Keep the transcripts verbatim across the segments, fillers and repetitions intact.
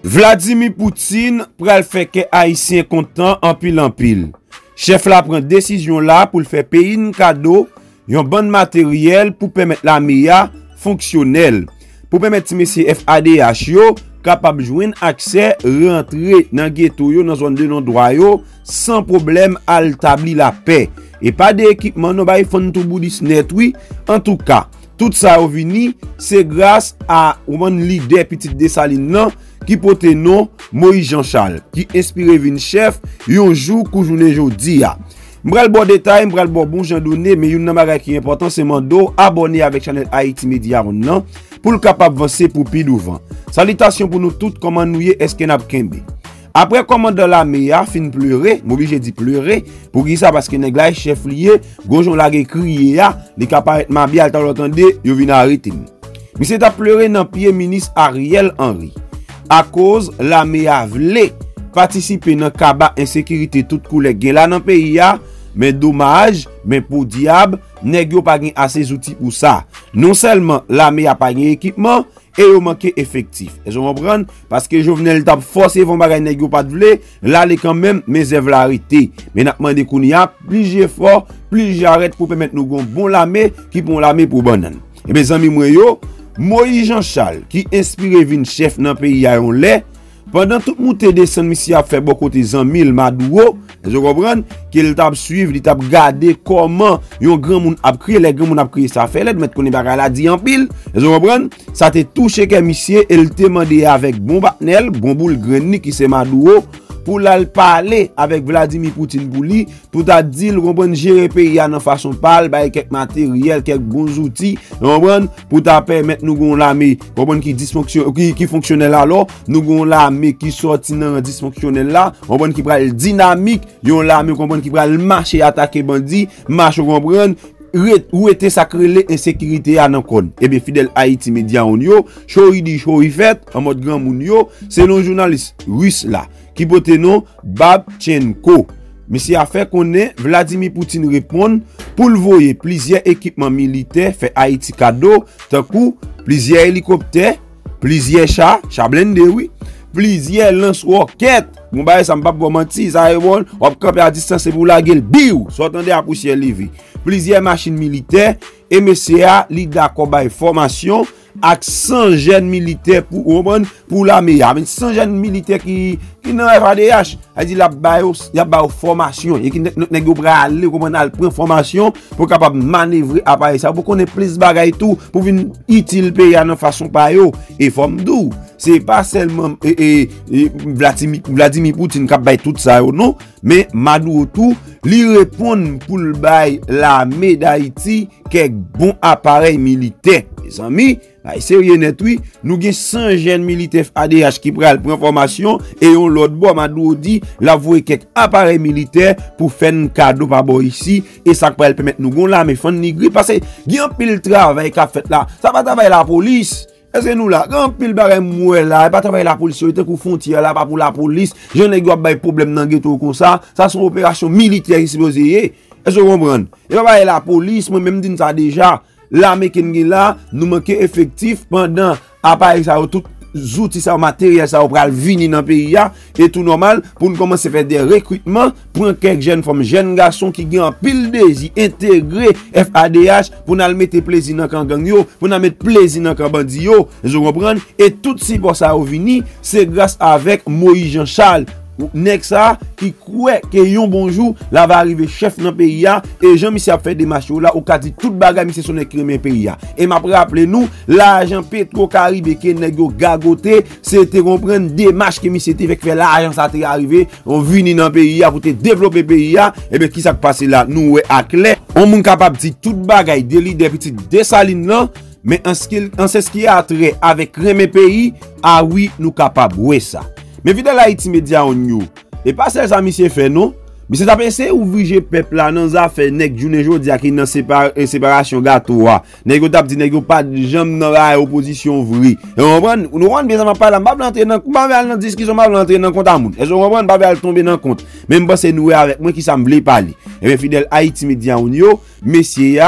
Vladimir Poutine pral fait que haïtien content en pile en pile. Chef la prend décision là pour le faire payer un cadeau, un bon matériel pour permettre la M I A fonctionnelle. Pour permettre monsieur F A D H yo capable joindre accès rentrer dans ghetto yo dans zone de non-droit yo sans problème à établir la paix. Et pas d'équipement no bay fon tout bout net oui. En tout cas, tout ça au vini, c'est grâce à un leader petit Dessalines nan qui porte nom Moïse Jean-Charles qui inspiré vin chef yon jour kou journée jodi a. M'bral bon détail, m'bral bon bon jan donné mais yon nan bagay qui important c'est mando abonner avec channel Haïti Media nan pour le capable avancer pour pi devant. Salutations pour nous toutes comment nous y est-ce n'a kembe. Après commandant la M I A fin pleurer, m'obligé dit pleurer pour qui ça parce que nèg la chef lié, gonjon la crier ya, li capable ma bien al t'entendre, yo vinn arrêter. Mais c'est à pleurer dans pied ministre Ariel Henry. À cause la M I A vle participer dans kaba insécurité toute couleur gen là dans pays ya, mais dommage, mais pour diable, nèg yo pa gen assez outils pour ça. Non seulement la M I A pa gen équipement et yo manque effectif. Et je comprends parce que Jovenel t'a forcé vont bagay nèg yo pas de vle, là les quand même mes évlarité. Mais n'a demandé qu'on y a plus fort, plus j'arrête pour permettre nous gon bon l'armée qui bon l'armée pour banane. Et mes amis moi yo, Moïse Jean-Charles qui inspiré vin chef dans pays a on lait. Pendant toute montée descend monsieur a fait beaucoup de mille Maduro, je comprends qu'il t'a suivre, il t'a regarder comment yon grand monde a créé, les grand monde a créé ça fait, les mettre connait bagay la dit en pile, je comprends ça te touché que monsieur il te demandé avec bon batnel, bon boule greni qui c'est Maduro pour la parler avec Vladimir Poutine pour lui pour ta dire comprendre gérer pays en façon parle ba quelques matériel quelques bons outils comprendre pour ta permettre nous gon l'armée comprendre qui dysfonctionne qui qui fonctionnel alors nous gon l'armée qui sorti dans dysfonctionnel là comprendre qui pral dynamique yon l'armée comprendre qui pral marcher attaquer bandit marche comprendre où était sacré l'insécurité à nan kon. Et bien fidèle Haïti Media on yo, choui di choui fait en mode grand moun yo, c'est un journaliste russe là qui porte nom Babchenko. Monsieur a fait connaît Vladimir Poutine répond pour le voyer plusieurs équipements militaires fait Haïti cadeau, tant coup plusieurs hélicoptères, plusieurs chars, chars blindés oui, plusieurs lance-roquettes. Mon bail ça m'pa bon mentir, ça est bon, on camper à distance pour la gueule, biou, sortandé à poussière levé. Plusieurs machines militaires et M C A li d'accord bail formation avec cent jeunes militaires pour pour l'armée, avec cent jeunes militaires qui qui dans F A D H, a dit la bail y a bail formation et qui nèg yo pral aller comment al prendre formation pour capable manœuvrer appareil ça pour connaître plus bagay tout pour venir utile pays en façon pa yo et forme dou. C'est pas seulement et, et, et Vladimir Vladimir Poutine qui bail tout ça non, mais Maduro tout li répond pour le bail l'armée d'Haïti quelques bons appareils militaires. Les amis, bah, sérieux net oui, nous avons cent jeunes militaires A D H qui prennent prendre formation et on l'autre bord Maduro dit la voie quelques appareils militaires pour faire un cadeau par bord ici et ça peut permettre nous gon là mais fond nigri parce que il y a un pile travail qu'a fait là, ça va travailler la police. Est-ce que nous là, grand pile bagay moué là, pas travailler la police, était pour frontière là, pas pour la police. Je n'ai pas de problème dans ghetto comme ça, ça sont opération militaire ici posé. Est-ce que vous comprenez? Et pas la police, moi même dit ça déjà. L'armée qui est là, nous manquons effectif pendant appareil ça tout outils ça matériel ça va venir dans le pays et tout normal pour nous commencer à faire des recrutements pour quelques jeunes femmes jeunes garçons qui ont pile désir intégrer F A D H pour nous mettre plaisir dans kan gang yo pour nous mettre plaisir dans kan bandi yo je comprends et tout si pour ça au vini c'est grâce avec Moïse Jean-Charles nek ça qui croit que yon bonjour là va arriver chef dans pays et Jean-Michel a fait des marches là au cas dit toute bagarre monsieur son écrime pays et m'a rappelé nous l'argent Petro Caribe qui nèg yo gagoté c'était comprendre démarche que monsieur était fait l'argent ça t'est arrivé on vini dans pays pour te développer pays et bien qui ça passé là nous à clair on moun capable dire toute bagarre des leaders petit Dessalines là mais en ce qui en ce qui a trait avec remet pays ah oui nous capable ouais ça. Mais vidéo Haïti Media on you. Et pas ça ça monsieur fait non. Mais c'est à penser ouvrir peuple là dans affaire nèg journée jodi a qui dans séparation gâteau a. Nèg t'a dit nèg pas jambe dans la opposition vrai. Et on comprend nous on bien ça parler pas rentrer dans pas dans discussion pas rentrer dans compte amour. Et on comprend pas tomber dans compte. Même pas c'est nous avec moi qui ça me vle parler. Et bien fidèle Haïti Media on you, messieurs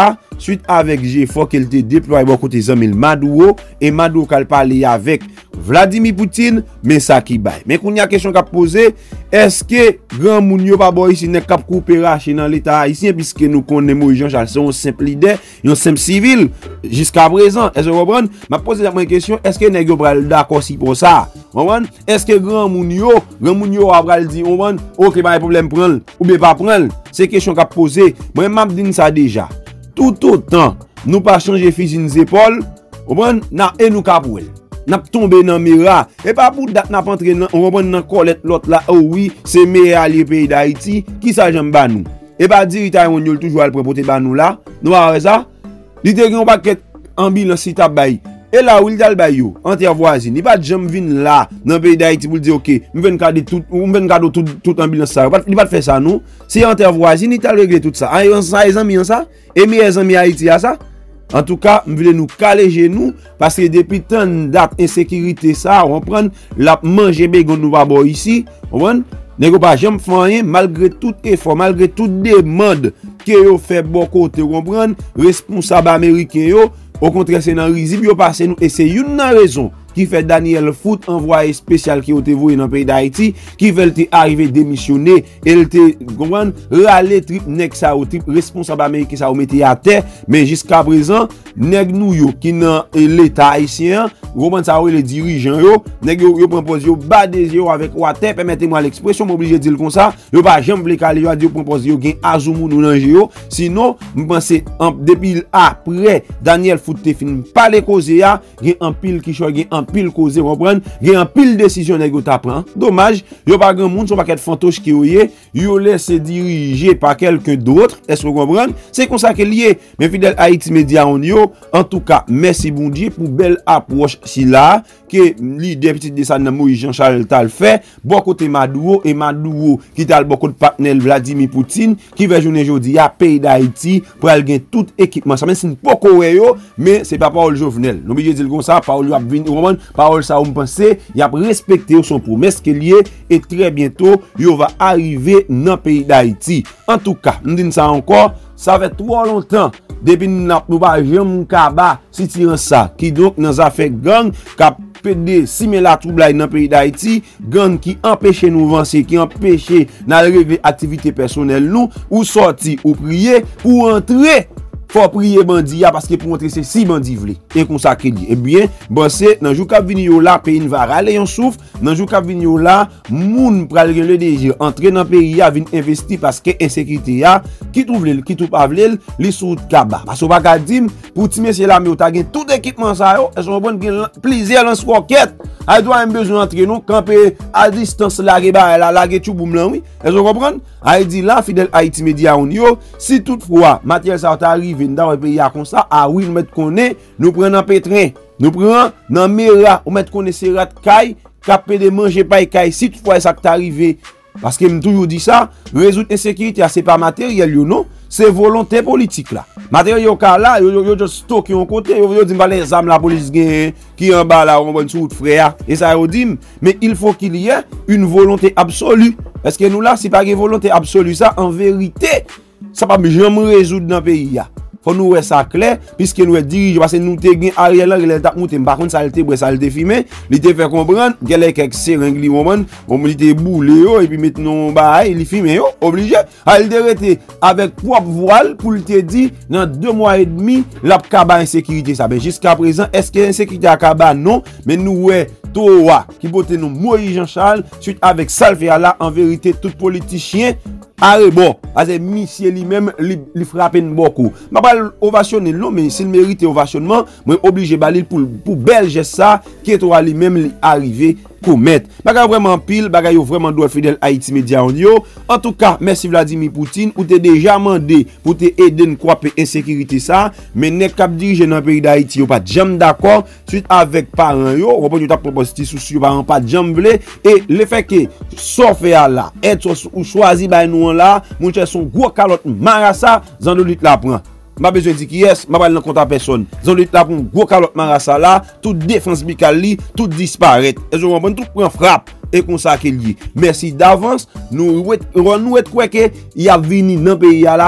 suite avec G F O qu'elle te déployé bon côté Zamil Maduro et Maduro qu'elle parler avec Vladimir Poutine, mais ça qui baille. Mais qu'on y a question qu'a posé, est-ce que grand moun yo pa boy ici n'est cap coopération dans l'état haïtien puisque nous connaissons Moïse Jean-Charles, c'est un simple leader, un simple civil jusqu'à présent. Est-ce que vous comprenez? M'a posé la question, est-ce que nèg yo pral d'accord si pour ça? Comprenez? Est-ce que grand moun yo, grand moun yo a pral dire, comprenez? OK, pas de problème prendre ou bien pas prendre? C'est question qu'a posé. Moi m'a dit ça déjà. Tout autant nous pas changer fusil nos épaules, comprenez? Na et nous capouel. N'a tombé dans mira et pas pour date n'a pas entré dans on reprend dans colette l'autre là oh oui c'est meilleur allié pays d'Haïti qui ça j'aime ba nous et pas dire Taïwan yo toujours al proposer ba nous là nous va ça li te gen paquet ambulance si t'a bay et là où il dal bay yo entre voisine il pas jamais vinn là dans pays d'Haïti pour dire OK m'ven cadeau tout m'ven cadeau tout tout ambulance ça il pas faire ça nous c'est entre voisine il t'a régler tout ça en ça les amis ça et mes amis Haïti à ça. En tout cas, nous voulons nous caler genoux parce que depuis tant date insécurité ça, on prend la manger bégon nous va boire ici, on prend n'est pas jamais faire rien malgré tout effort, malgré toute demande que yo fait bon côté, on prend responsable américain yo, au contraire c'est dans risible yo passer nous et c'est une raison qui fait Daniel Foot envoyé spécial qui été voué dans le pays d'Haïti qui veut arriver démissionner elle te comprendre râler trip nèg ça au trip responsable américain ça au mettre à terre mais jusqu'à présent nèg nou yo qui dans l'état haïtien comment ça les dirigeants yo nèg yo yo propose yo bas des yeux avec water permettez-moi l'expression m'obligé dire comme ça yo pas jamais vle caler yo dire propose yo gen azumou nou nan yo sinon me penser depuis après Daniel Foot te fin parler cause ya gen en pile qui choy gen pile cause comprendre gen en pile décision nèg yo ta prend dommage yo pas grand monde son paquet fantoche qui yoye yo laisse diriger par quelqu'un d'autre est-ce que vous comprenez c'est comme ça que lié mais fidèle Haïti Média on yo en tout cas merci bon Dieu pour belle approche si là que leader petit de ça Moïse Jean-Charles t'a fait bon côté Maduro et Maduro qui t'a beaucoup de partenaire Vladimir Poutine qui va journée aujourd'hui à pays d'Haïti pour aller gagner tout équipement ça même si pas yo mais c'est pas parole Jovenel nous obligé dire comme ça parole a venir parole ça on penser il a respecté son promesse qu'il y est et très bientôt il va arriver dans pays d'Haïti en tout cas nous disons ça encore ça fait trop longtemps depuis nous pas jamais kaba si tiran ça qui donc dans affaire gang cap P D simer la trouble dans le pays d'Haïti gang qui empêche nous avancer qui empêche dans régler activité personnelle nous ou sortir ou prier pour entrer faut prier bandi parce que pour entrer c'est si bandi vle et comme ça qu'il dit eh bien bon c'est dans jour cap vini yo là pays va râler on souffle dans jour cap vini yo là moun pral gen le désir entrer dans pays a vinn investir parce que insécurité a qui trouve qui tout pas vle li sou kaba parce que pas ka dim pour ti monsieur là mais ou ta gen tout équipement ça yo est-ce qu'on bon gen plaisir lance roquette a doit besoin entrer nous camper à distance la ba la la tout boum là oui est-ce qu'on comprend a dit là fidèle Haïti Média on yo si toutefois matériel ça arrive dans le pays comme ça ah oui nous mettre connaît nous prenons un pétrin nous prenons dans mera ou mettre connaît serat caille capé de manger pas caille si toutefois ça t'est arrivé parce que me toujours dit ça résoudre insécurité c'est pas matériel yo non c'est volonté politique là matériel yo ka là yo yo juste stocker en côté yo yo dit pas les armes la police gagne qui en bas là on bonne sous frère et ça yo dit mais il faut qu'il y ait une volonté absolue parce que nous là c'est pas une volonté absolue ça en vérité ça pas jamais résoudre dans le pays là faut nous voir ça clair puisque nous dirige parce que nous te gen Ariel là il t'a monté par contre ça il te ça il te filmé il te fait comprendre qu'il y a quelques seringues li moment on il te boulé et puis maintenant bah il filmé yo obligé il te rete avec propre voile pour te dire dans deux mois et demi la kaba insécurité ça ben jusqu'à présent est-ce que insécurité à kaba non mais nous ouais Toa qui botte nous Moïse Jean-Charles suite avec Salvia là en vérité tout politicien arrêt bon parce que monsieur lui-même lui frappe beaucoup m'a pas ovationner non mais s'il mérite ovationnement moi obligé balir pour pour bel geste ça qui toi lui-même arrivé commettre bagay vraiment pile bagay vraiment doit fidèle Haïti Média on yo en tout cas merci Vladimir Poutine ou t'es déjà mandé pour te aider nous croiper insécurité ça mais nek cap diriger dans pays d'Haïti yo pas jamais d'accord suite avec parents yo on peut t'a proposer souci parents pas jamais vle et le fait que sauf là être ou choisi ba nous là mon cher son gros calotte marassa zan de lutte la prend m'a besoin dire qui est m'a pas dans compte à personne zan lutte la prend gros calotte marassa là toute défense bical li tout disparaît et je comprends tout prend frappe et comme ça qu'il dit merci d'avance nous nous être quoi que il a venu dans pays là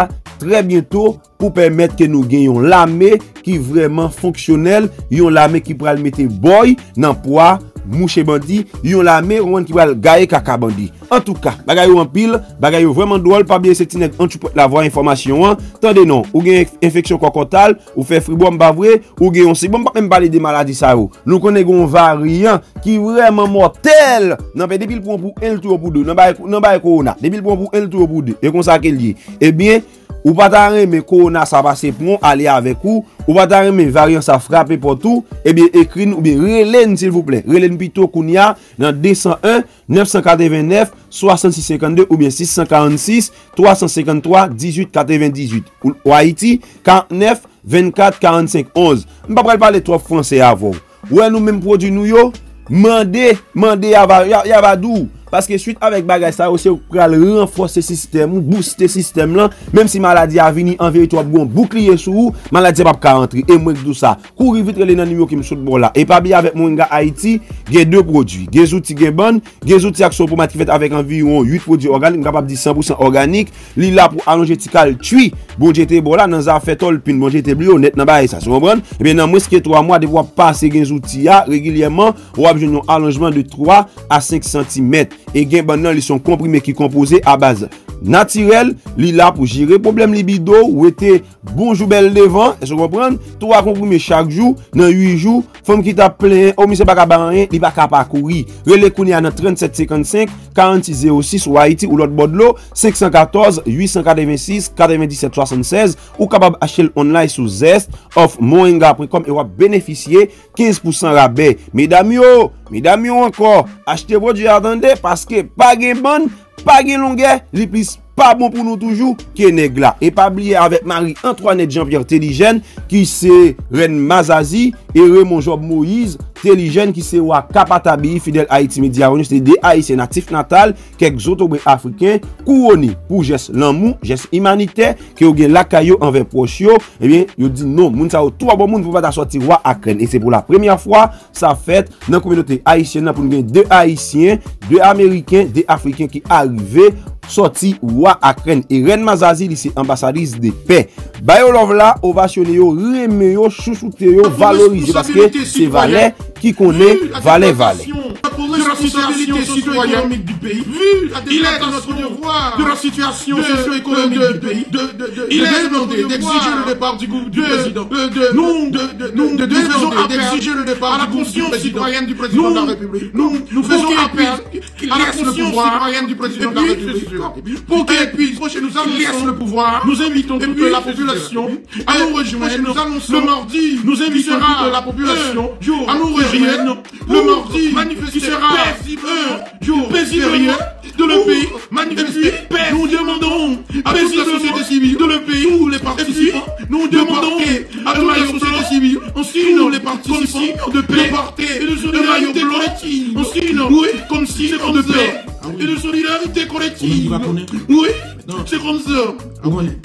très bientôt pour permettre que nous gagnions l'armée qui est vraiment fonctionnelle, yon l'armée qui pourra le mettre boy dans poids mouche bandi, yon l'armée qui va gayer kaka bandi. En tout cas, bagay yo en pile, bagay yo vraiment drôle, pas bien c'est nèg en tu peux l'avoir information hein. Tendez non, ou gen infection cocotale, ou fait fribom pas vrai, ou gen on c'est bon pas même parler des maladies ça yo. Nous connaissons un variant qui vraiment mortel. Non mais depuis le prend pour un tour pour deux, non ba non ba corona, depuis le prend pour un tour pour deux. Et comme ça qu'il dit. Eh bien, ou pas t'arrêter mais corona ça va se prendre aller avec vous, ou pas t'arrêter mais variant ça frapper partout, eh bien écrit ou bien relève s'il vous plaît. Relève plutôt kounia dans deux cent un neuf cent quatre-vingt-neuf soixante-six cinquante-deux ou bien six cent quarante-six trois cent cinquante-trois dix-huit quatre-vingt-dix-huit ou Haïti quarante-neuf vingt-quatre quarante-cinq onze. On pas parler trop français avant. Ouais nous même produit nous yo, mandé mandé y a va dou. Parce que suite avec bagay ça aussi pour renforcer le système, booster le système là, même si maladie a venu en vérité bon bouclier sous maladie pas ka rentrer et moi tout ça. Courir vite les nan numéro qui me saute bon là et pas bien avec mon gars Haïti, il y a deux produits, des outils qui bon, des outils action pour fait avec environ huit produits organiques, capable de cent pour cent organique, li là pour allonger tical tui, bon j'étais bon là dans ça fait tol pin bon j'étais bleu honnête dans bail ça, vous comprenez? Et bien dans moins que trois mois de voir passer des outils régulièrement, ou besoin un allongement de trois à cinq centimètres. Et gen ban nan li sont comprimés qui composés à base naturelle, li là pour gérer problème libido ou était bonjour belle devant, est-ce que vous comprenez? Trois comprimés chaque jour dans huit jours, femme qui t'a plein, oh monsieur pas ka rien, li pas capable courir. Relé kounya dans trente-sept cinquante-cinq quarante-six zéro six ou Haïti ou l'autre Bodlo cinq un quatre huit cent quatre-vingt-six quatre-vingt-dix-sept soixante-seize ou capable acheter online sur zest of moringa point com et va bénéficier quinze pour cent rabais. Mesdames yo, mesdames yo encore, achetez produit attendez parce que pas gen bonne, pas gen longueur, li plus pas bon pour nous toujours qui nèg là et pas oublier avec Marie-Antoinette Jean-Pierre Téligène qui c'est Reine Mazazi et Raymond Job Moïse Téligène qui c'est wa Kapatabi fidèle Haïti Média c'est des haïtiens natifs natal quelques autres africains couronné pour geste l'amour geste humanitaire que ou gen la caillou envers proche yo et bien yo dit non moun ça trois bon moun pour pas sortir roi à Crène et c'est pour la première fois ça fait dans communauté haïtienne pour nous deux haïtiens deux américains deux africains qui arrivé sorti roi à Crène et Reine Mazazi c'est ambassadrice de paix. Bayo love là ovationné yo remé yo chouchouté yo valoriser parce que c'est Valais qui connaît Valais Valais. De la situation socio-économique du pays, vu il est dans notre devoir de la situation socio-économique du pays, il est demandé d'exiger le départ du groupe du président. Nous nous devons d'exiger le départ à la conscience citoyenne du président de la République. Nous faisons appel à la conscience citoyenne du président de la République. Pour qu'il puisse, nous annonçons le pouvoir, nous invitons toute la population à nous rejoindre. Nous annonçons le mardi, nous invitons toute la population à nous rejoindre le mardi, manifester paisiblement, paisiblement de le pays, manifester. Nous demandons à toute la société civile de le pays, tous les participants, nous demandons à toute la société civile, sinon les participants de paix, et de solidarité collective, sinon, oui, comme si c'est de paix, et de solidarité collective. Oui, c'est comme ça. Vous connaissez?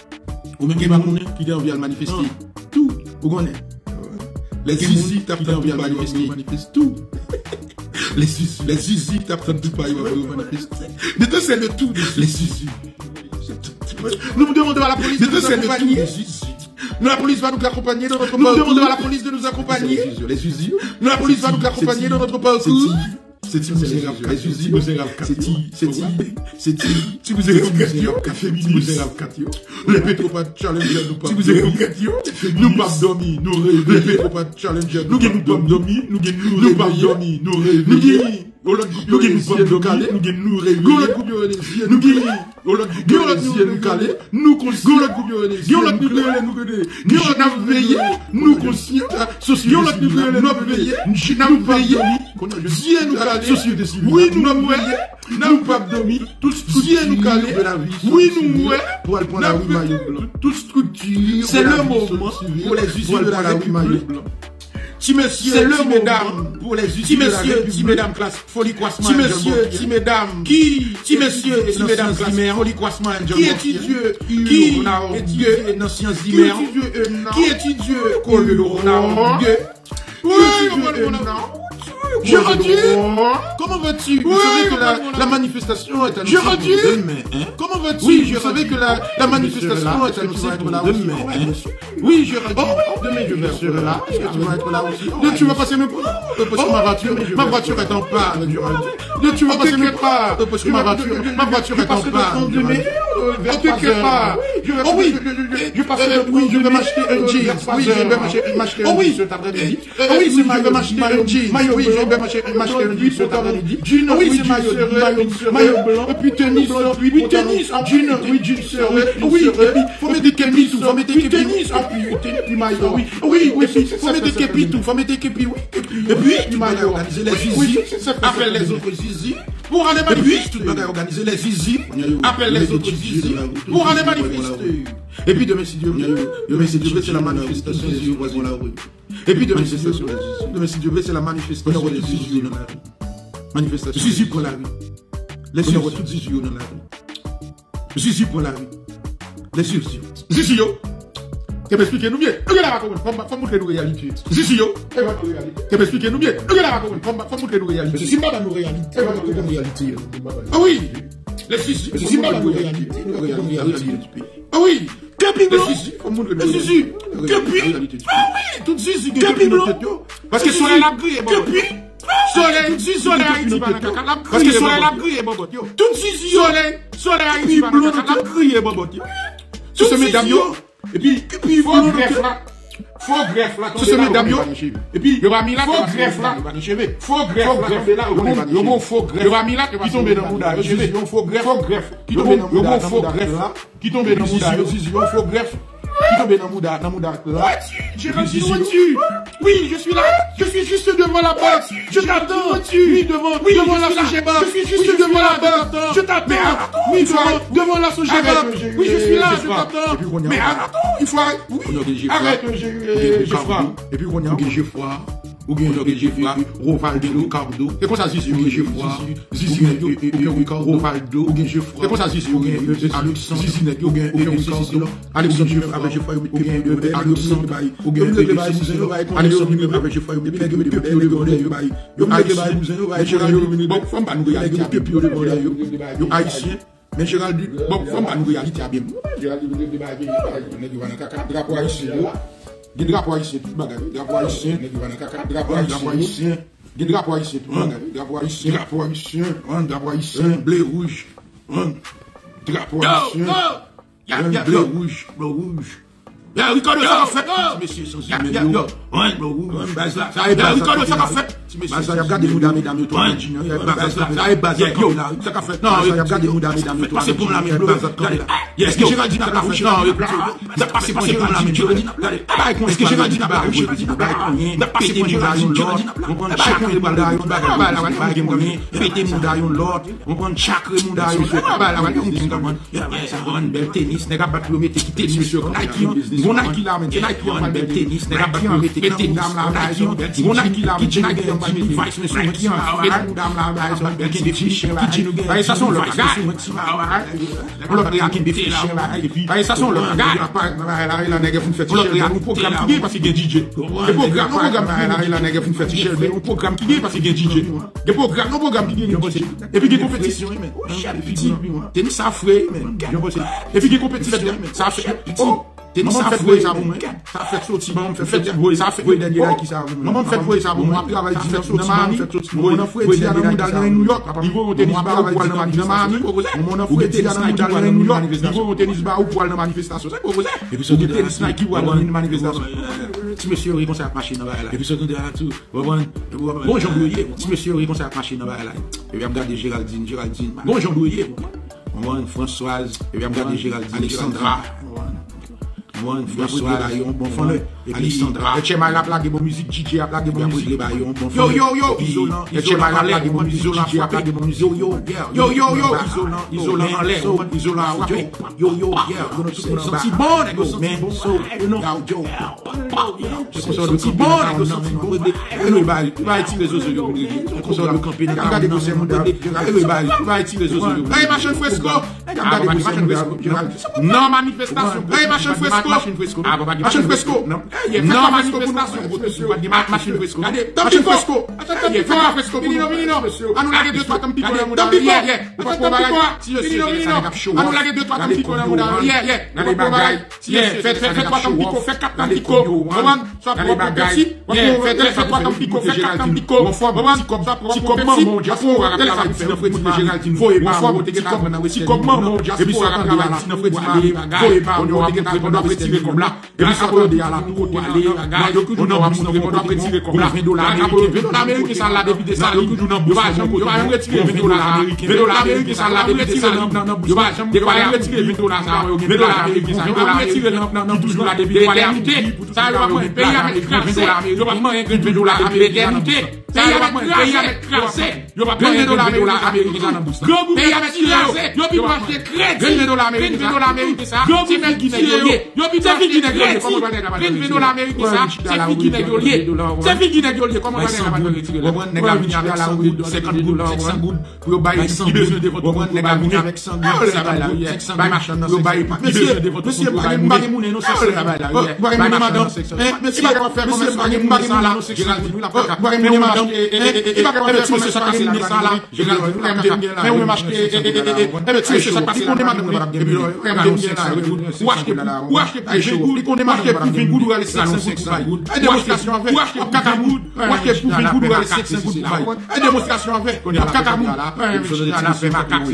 Ou même qui va qui a envie de manifester. Tout. Vous connaissez? Les zizi t'apprennent bien à manifester. Tout. Les zizi, les zizi t'apprennent tout pas à manifester. De tout c'est le tout. Les zizi. Nous demandons à la police de nous accompagner. La police va nous accompagner dans notre parcours. Nous demandons à la police de nous accompagner. Les zizi. La police va nous accompagner dans notre parcours. C'est si vous avez un c'est si vous avez un c'est c'est c'est si vous avez un café vous avez un catio le pétropad challenger nous pas si vous avez un catio nous pas dormir nous rêver le pétropad challenger nous nous pas dormir nous nous pas dormir nous rêver nous nous nous nous caler nous nous rêver nous nous nous nous caler nous conscients nous nous nous veiller nous conscients sociaux nous veiller nous veiller Dieu nous caler société civile oui nous nous nous pas dormir tous Dieu nous caler oui nous pour aller prendre la rue maillot blanc toute structure c'est le moment pour les issues de la rue maillot blanc. Si monsieur, c'est le mesdames pour les si messieurs, si mesdames classe folie croissement. Si messieurs, si mesdames qui, si messieurs, si mesdames classe folie croissement. Qui étudie qui étudie dans sciences humaines. Qui étudie que le Ronald. Oui, Je redis. Comment vas-tu? Vous savez que la, la manifestation est annoncée. Je redis. Demain, comment vas-tu? Oui, je savais que la, la manifestation est annoncée pour demain. Oui, je redis. Demain, je vais être là. Est-ce que tu vas être là aussi? Donc, tu vas passer mes pas. Parce que ma voiture, ma voiture est en panne. Donc, tu vas passer mes pas. Parce que ma voiture, ma voiture est en panne. T'inquiète pas. Oh oui, je passe. Oui, je vais m'acheter un jeans. Oui, je vais m'acheter un jeans cet après-midi. Oh oui, c'est je vais m'acheter un jeans. Maillot, oui, je vais m'acheter un jeans cet après-midi. Jean, oui, c'est maillot, maillot blanc. Et puis tennis, oui, tennis, jean, oui, jean serré. Oui, et puis faut mettre des képis tout, faut mettre des képis. Tennis, puis maillot. Oui, oui, oui, faut mettre des képis tout, faut mettre des képis, oui. Et puis tu vas organiser les zizi, appelle les autres zizi pour aller manifester. Tu vas organiser les zizi, appelle les autres zizi pour aller manifester. Et puis demain si Dieu veut, demain si Dieu veut c'est la manifestation des zizi dans la rue. Et puis demain si Dieu veut, demain si Dieu veut c'est la manifestation des zizi dans la rue. Manifestation zizi pour la rue. Les zizi toutes zizi dans la rue. Zizi pour la rue. Les zizi. Zizi yo. Tu peux expliquer nous bien? Faut montrer nous réalité. Zizi yo. Tu peux expliquer nous bien? Faut montrer nous réalité. C'est pas dans nos réalités. réalité. Ah oui. Les zizi. C'est pas dans nos réalités. Ah oui. Capi blanc. Faut montrer nous zizi. Capi. Ah oui. Tout zizi. Capi blanc. Parce que soleil la grille. Capi. Soleil. Soleil Haïti. Parce que soleil la grille. Tout zizi. Soleil. Soleil Haïti. La grille. Tout ce mesdames yo. Et puis, et puis, faut greffe là. Faut greffe là. C'est ce mesdames yo. Et puis, le rami là, faut greffe là. Faut greffe là. Le bon faux greffe. Le rami là, qui tombe dans le mouda. Le faux greffe. Faut greffe. Qui tombe dans le mouda. Faux greffe là. Qui tombe dans le mouda. Le faux greffe. Qui tombe dans le mouda. Dans le mouda là. J'ai rendu où? Oui, je suis là. Je suis juste devant la porte. Je t'attends. Oui, devant. Oui, devant la Sogeba. Je suis juste devant la porte. Je t'attends. Oui, devant la Sogeba. Oui, je suis là. Je t'attends. Mais attends, il faut arrêter. Arrête, j'ai froid. Et puis, on a un Geoffroy. Ou bien le Geoffroy, Rovaldo, Ricardo. C'est comme ça, Zizi, ou bien Geoffroy, Zizi, ou bien Ricardo, Rovaldo, ou bien Geoffroy. C'est comme ça, Zizi, ou bien Alexandre, Zizi, ou bien Ricardo, Alexandre, avec Geoffroy, ou bien Alexandre, ou bien Alexandre, avec Geoffroy, ou bien Haïtien. Mais Gérald, bon, faut pas nous réalité à bien. Gérald, le débat est drapeau haïtien. Des drapeaux haïtiens, tout bagage. Drapeau haïtien, drapeau haïtien, des drapeaux haïtiens, tout bagage. Drapeau haïtien, drapeau haïtien, drapeau haïtien, bleu rouge, drapeau haïtien, bleu rouge, bleu rouge. Ya, Ricardo, ça va fait. Monsieur, sans ya, ya, yo. Ouais, ça est basé. Ricardo, ça va fait. Monsieur, ça y a regardé nous dames, mesdames, toi, ça est basé. Yo, là, ça va fait. Non, ça y a regardé nous dames, mesdames, toi. C'est pour la mienne. Est-ce que Géraldine a fait? Non, ça passe pour la mienne. Est-ce que Géraldine a fait? N'a pas pété Géraldine, Géraldine. On prend chaque moudaillon, pété moudaillon l'autre. On prend chaque moudaillon. On bel tennis, n'est pas battu au métier qui tennis, monsieur. Mon aki là, mais Nike on bel tennis, n'est pas battu au métier qui tennis. Mon aki là, mais Nike on bel device, mais son qui en dame là, son bel qui fiche là. Bah ça sont le gars. On le regarde qui fiche là. Bah ça sont le gars. Là il a nèg fou fait t-shirt. On programme qui parce qu'il y a D J. Le programme, le programme là il a nèg fou fait t-shirt. On programme qui parce qu'il y a D J. Le programme, le programme qui et puis des compétitions mais tennis ça frais mais et puis des compétitions ça fait tennis ça frais ça bon ça fait sorti bon fait fait ça fait ouais dernier là qui ça maman fait ouais ça bon moi travaille dix heures sorti bon fait sorti bon on fait dire dans New York niveau tennis ba ou poil dans manifestation on a fait dire dans New York niveau tennis ba ou poil dans manifestation c'est proposé et puis ce tennis là qui va dans une manifestation si monsieur il conseille machine là et puis ce qu'on dit là tout bon Jean Brouillet si monsieur il conseille machine là et puis regarder Géraldine Géraldine bon Jean Brouillet on Françoise et puis regarder Géraldine Alexandra moi François un bon fond Alexandra et Chema la plaque bonne musique D J a plaque bonne musique bon fond yo yo yo isolant et Chema la plaque bonne musique isolant a plaque bonne musique yo yo yo yo yo isolant isolant en l'air isolant yo yo yeah on tout monde senti bon mais so non yo c'est ça le bon et bah va tirer les autres on console le camper regarder que c'est mon et bah va tirer les autres hey machin fresco regarder machin fresco non manifestation hey machin fresco machin fresco machin fresco Non, manifestation, machine fresco. Machine fresco. Faites pas fresco. Minino, minino. À nous laguer deux, trois comme pico dans le monde. Yeah, yeah. Attends, pico. Minino, minino. À nous laguer deux, trois comme pico dans le monde. Yeah, yeah. Dans les bagailles. Yeah, faites, faites trois comme pico. Faites quatre comme pico. Maman, soit propre Pepsi. Yeah, faites, faites trois comme pico. Faites quatre comme pico. Maman, soit propre Pepsi. Mon diaspora, la famille, c'est notre frère Géraldine. Faut pas, faut pas, si comme mon diaspora, la famille, c'est notre frère Faut pas, on doit retirer comme là. Et puis, ça peut aller à la tour, aller, on doit retirer comme là. vingt dollars américains, ça l'a depuis des années. On va retirer vingt dollars américains. vingt dollars américains, ça l'a depuis des années. On va retirer vingt dollars vingt dollars américains, ça va retirer toujours la depuis des années. Ça va pas payer avec vingt dollars américains, vingt dollars américains. Pays avec crasé, yo va payer vingt dollars américains dans bourse. Pays avec crasé, yo bi doit acheter crédit vingt dollars américains, vingt dollars américains ça. C'est même qui négocier. Yo bi c'est qui négocier. vingt dollars américains ça, c'est qui qui négocier. C'est qui qui négocier. Comment on va retirer là? On nèg a venir avec cent gouttes, cinquante gouttes, cent gouttes pour bailler cent gouttes. On nèg a venir avec cent gouttes, ça va là. cinq cents machin pour bailler pas. Monsieur, monsieur bailler bailler moun non c'est ça va là. Bailler madame. Monsieur va faire commerce bailler moun ça là. Géraldine la pas. Bailler madame. Et va faire monsieur ça passer là ça là Géraldine mais on m'a acheté et monsieur ça passer là madame et puis ou acheter ou acheter vingt gouttes qu'on est marqué pour vingt gouttes ou aller cinq cents gouttes et démonstration avec ou acheter cacamoud ou acheter pour vingt gouttes ou aller cinq cents gouttes et démonstration avec cacamoud et puis sur des petits macaques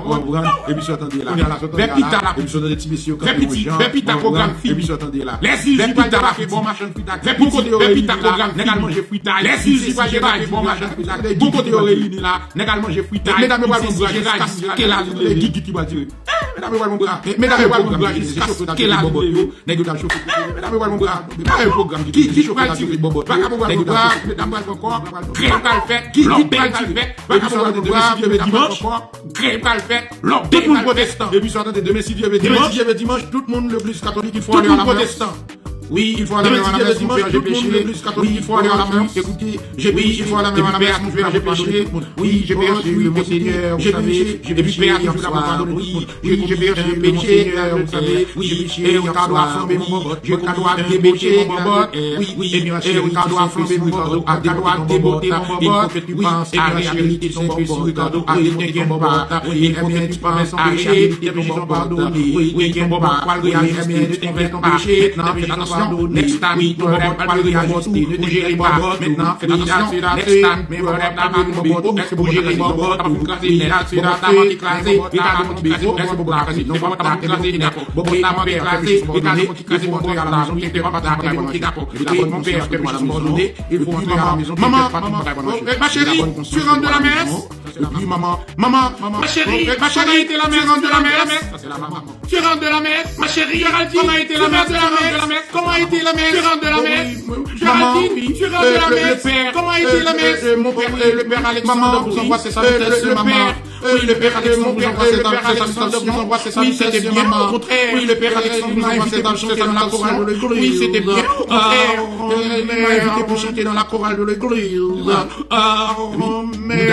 et puis attendez là Pépita là et puis sur des petits messieurs Pépita programme et puis attendez là les îles Pépita là bon machin frita Pépita programme négal manger frita les îles bon machin bon côté réuni là négal manger frita mesdames et messieurs Géraldine là qui qui va tirer mesdames et messieurs mesdames et messieurs c'est là nèg da chauffer mesdames et messieurs pas un programme qui qui chauffer la chauffer bobo pas capable de voir mesdames et encore crème pas le fait qui qui pas le fait pas capable de voir dimanche crème pas le fait l'homme tout le monde protestant et puis soit de demain si Dieu veut dimanche tout le monde le plus catholique il faut aller à la protestant. Oui, il faut aller à la messe, mon père, j'ai péché. Oui, il faut aller à la messe, écoutez, j'ai péché. Il faut aller à la messe, mon père, j'ai péché. Oui, j'ai péché, mon Seigneur, j'ai péché. J'ai péché, père, tout ça, oui, j'ai péché, j'ai péché, vous savez. Oui, j'ai péché, on t'a doit flamber mon bord. Je t'a doit débêcher mon bord. Oui, oui, et on t'a doit flamber mon bord. On t'a doit débotter mon bord. Il faut que tu penses à réhabiliter ton bord. À débotter ton bord. Oui, il faut que tu penses à réhabiliter ton bord. Oui, oui, ton bord. Quoi, réhabiliter ton péché. Maintenant, next time, we don't have to do it. Bouger les bords maintenant. Faites attention. Next time, mais on a pas de bords. Est-ce que bouger les bords? Vous clasez, c'est dans ta main qui classe. Et ta main qui classe. Est-ce que vous clasez? Non, pas ta main qui classe. D'accord. Bon, ta main qui classe. Et ta main qui classe. Bon, à la maison, il fait pas ta main qui d'accord. Et mon père, que je suis ordonné. Il faut entrer à la maison. Maman, maman, ma chérie, tu rentres de la messe? Et puis maman, maman, maman, ma chérie, ma chérie, était la messe, tu rentres de la messe? C'est la maman. Tu rentres de la messe? Ma chérie, Géraldine, comment a été la messe? Comment a été la messe? Tu rentres de la messe? Géraldine, tu rentres de la messe? Comment a été la messe? Mon père, le père Alexandre vous envoie ses salutations, maman. Oui, le père Alexandre vous envoie ses salutations. Oui, c'était bien, au contraire. Oui, le père Alexandre vous envoie ses salutations dans la chorale de l'église. Oui, c'était bien, au contraire. Il m'a invité pour chanter dans la chorale de l'église. Ah, mais...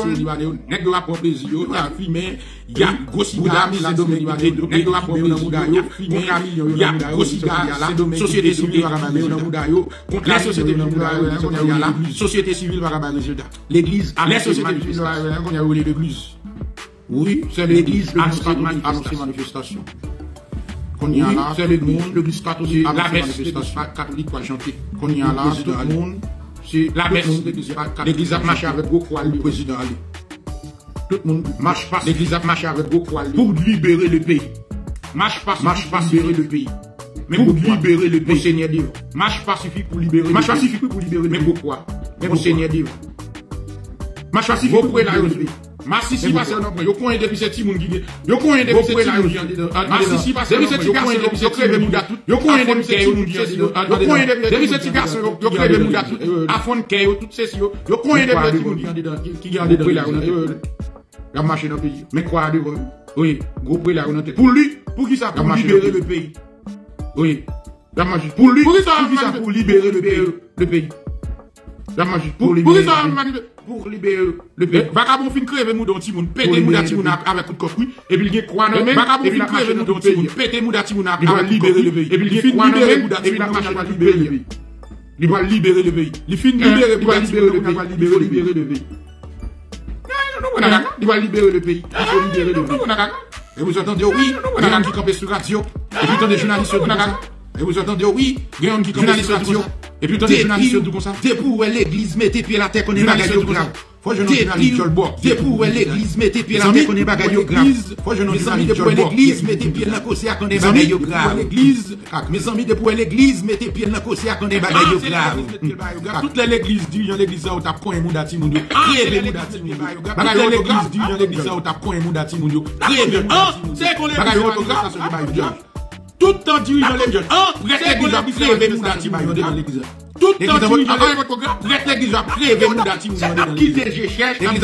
Nèg la propre plaisir, y a filmé, y a gros cigare, c'est domaine nèg la propre plaisir, y a filmé, y a gros cigare, c'est domaine société civile va rabamer dans Boudayo, contre la société civile va là, société civile va rabamer résultat. L'église a les sociétés civiles qu'on a eu l'église. Oui, c'est l'église a annoncé manifestation. Qu'on y a là, c'est l'église, l'église catholique a annoncé manifestation catholique va chanter. Qu'on y a là, tout le monde c'est la messe. L'église a marché avec gros croix le président Ali. Tout le monde marche pas. L'église a marché avec gros croix pour libérer le pays. Marche pas, marche pas libérer le pays. Mais pour libérer le pays, Seigneur Dieu. Marche pacifique pour libérer. Marche pacifique pour libérer. Mais pourquoi? Mais pour Seigneur Dieu. Marche pacifique pour la pays. Massi si passe non yo connait depuis cette petit monde qui yo connait depuis cette petit monde Massi si passe depuis cette garçon yo crève mouda tout yo connait depuis cette petit monde yo connait depuis cette petit garçon yo crève mouda tout afon kay yo tout ceci yo yo connait depuis petit monde qui garde dedans là la marche dans le pays mais quoi devant oui gros prix là on pour lui pour qui ça pour libérer le pays oui la marche pour lui pour qui ça pour libérer le pays le pays Pour libérer pour libérer le pays. Vagabond fin crever mou don ti moun, pété mou da ti moun avec coup de coffre et puis il gen quoi non vagabond fin crever mou don ti moun, pété mou da ti moun avec libérer le pays. Et puis il fin libérer mou da ti moun avec libérer le pays. Il va libérer le pays. Il fin libérer mou da ti moun avec libérer le pays. Il va libérer le pays. Il faut libérer le pays. Et vous entendez oui, il y a un qui campait sur radio. Et puis des journalistes sur radio. Et vous entendez oui, il y a un qui campait sur radio. Et puis des journalistes tout comme ça. Dès pour l'église mettez pied la terre qu'on est bagaille au grave. Faut je n'en journaliste sur le bord. Dès pour l'église mettez pied la terre qu'on est bagaille au grave. Faut je n'en journaliste sur le bord. L'église mettez pied la cossia qu'on est bagaille au grave. L'église, mes amis de pour l'église mettez pied la cossia qu'on est bagaille au grave. Toute l'église dit dans l'église ça au tap coin moudati moun yo. Créer moudati moun yo. Bagaille l'église dit dans l'église ça au tap coin moudati moun yo. Créer moudati moun yo. C'est qu'on les bagaille autographe ça se bail. Tout temps dirigeant l'église. Hein, prête l'église à créer moudati moun yo dans l'église. Tout le temps, prête l'église à créer moudati moun yo dans l'église. Quitter je cherche, l'église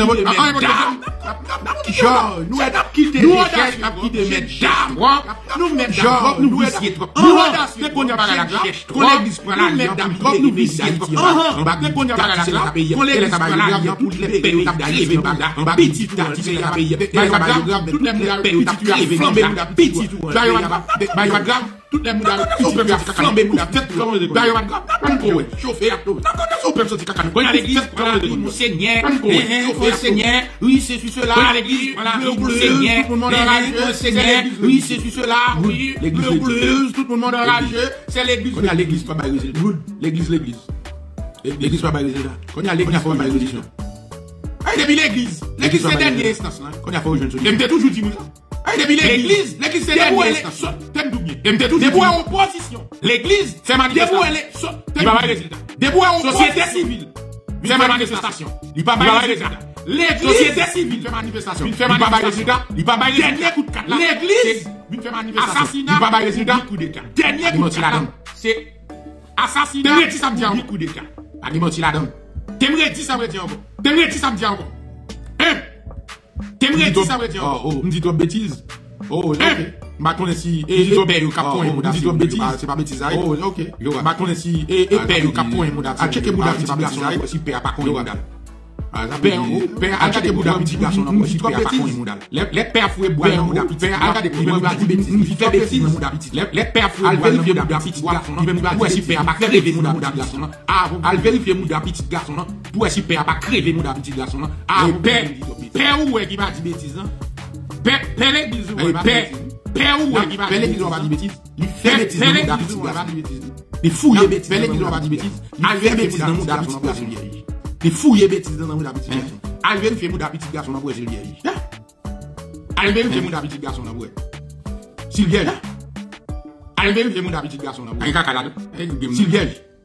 genre, nous être quitter je cherche, quitter mesdames. Nous mesdames, nous vicier trop. Nous audacieux qu'on y a pas la cherche. Qu'on l'église prend la mesdames, nous vicier trop. On va qu'on y a pas la payer. Qu'on l'église prend la pour les pays t'a arrivé bada. On va petit tati la payer. Tout les monde pays t'a arrivé flambé petit tout. Bayo grave, tout les monde super bien flambé mouda tête comment de bayo grave. Chauffer à tout. On peut sortir caca. Quand l'église prend mon Seigneur, mon Seigneur, oui, c'est sur cela. L'église prend la Seigneur, tout le monde enragé, Seigneur, oui, c'est sur cela. Oui, l'église, tout le monde enragé, c'est l'église. Quand il y a l'église pas bail l'église l'église. L'église pas bail résultat. Quand il y a l'église pas bail résolution. Ah, depuis l'église, l'église c'est dernière instance là. Quand il y a pas aux jeunes. J'aime toujours dire ça. Ah, depuis l'église, l'église c'est dernière instance. T'aimes tout bien. J'aime toujours dire. Debout en opposition. L'église, c'est manifestation. Debout elle est il va pas résultat. Debout en société civile. Il fait manifestation. Il pas bail résultat. L'église, société civile fait manifestation. Il fait manifestation. Il pas bail résultat. Dernier coup de canne. L'église, il fait manifestation. Assassinat. Il pas bail résultat. Coup d'état. Dernier coup de canne. C'est assassinat. T'aimerais dire ça me dit encore. Coup d'état. Pas de mentir là-dedans. T'aimerais dire ça me dit encore. T'aimerais dire ça me dit encore. Hein? T'aimerais dire ça me dit encore. Oh, me dit toi bêtise. Oh, ok. Ma connais si et dit toi bête capon et me dit toi bêtise. C'est pas bêtise. Oh, ok. Ma connais si et et bête capon et moda. A checker moda c'est pas bêtise. Si père pas con moda. Père, père, a checker moda petit garçon non si père pas con moda. Les pères fouet boire moda. Père a des moda bêtise. Il fait bêtise moda petit. Les pères fouet boire moda petit garçon non. Pour si père pas crever moda petit garçon non. Ah, al vérifier moda petit garçon non. Pour si père pas crever moda petit garçon non. Ah, père, père où est qui va dire bêtise non? Père, père l'église ou pas père, père où est qui va dire l'église ou pas dire bêtise? Il fait bêtise dans moda petit garçon. Il fouille bêtise. Père l'église ou pas dire bêtise? Il fait bêtise dans moda petit garçon. Il fouille bêtise dans moda petit garçon. Al vérifier moda petit garçon dans pour Sylvie. Al vérifier moda petit garçon dans pour Sylvie. Al vérifier moda petit garçon dans pour Sylvie.